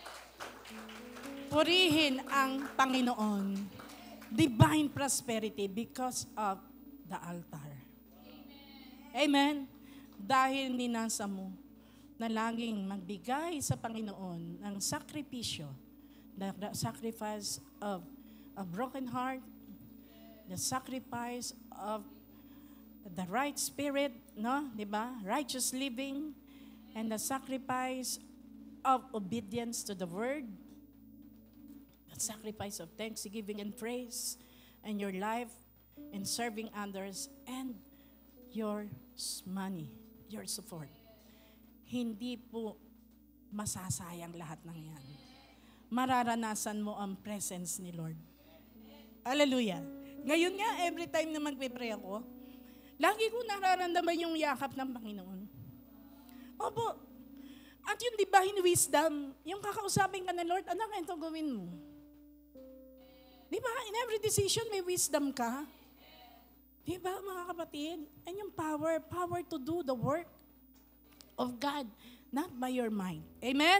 Purihin ang Panginoon. Divine prosperity because of the altar. Amen? Dahil ninasa mo na laging magbigay sa Panginoon ng sakripisyo, the sacrifice of a broken heart, the sacrifice of the right spirit, no? Diba? Righteous living, and the sacrifice of obedience to the word, the sacrifice of thanksgiving and praise, and your life in serving others, and your money, your support. Hindi po masasayang lahat ng yan. Mararanasan mo ang presence ni Lord. Hallelujah. Ngayon nga, every time na magpe-pray ako, lagi ko nararamdaman yung yakap ng Panginoon. Opo. At yung divine wisdom, yung kakausapin ka ng Lord, anak, ito gawin mo. Di ba? In every decision, may wisdom ka. Di ba, mga kapatid? And yung power to do the work of God, not by your mind. Amen?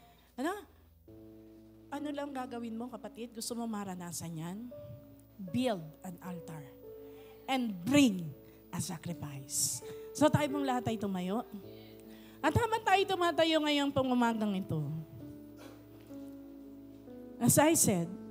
Ano lang gagawin mo, kapatid? Gusto mo maranasan yan? Build an altar and bring a sacrifice. So tayo pong lahat ay tumayo. At habang tayo tumatayo ngayong umagang ito, as I said,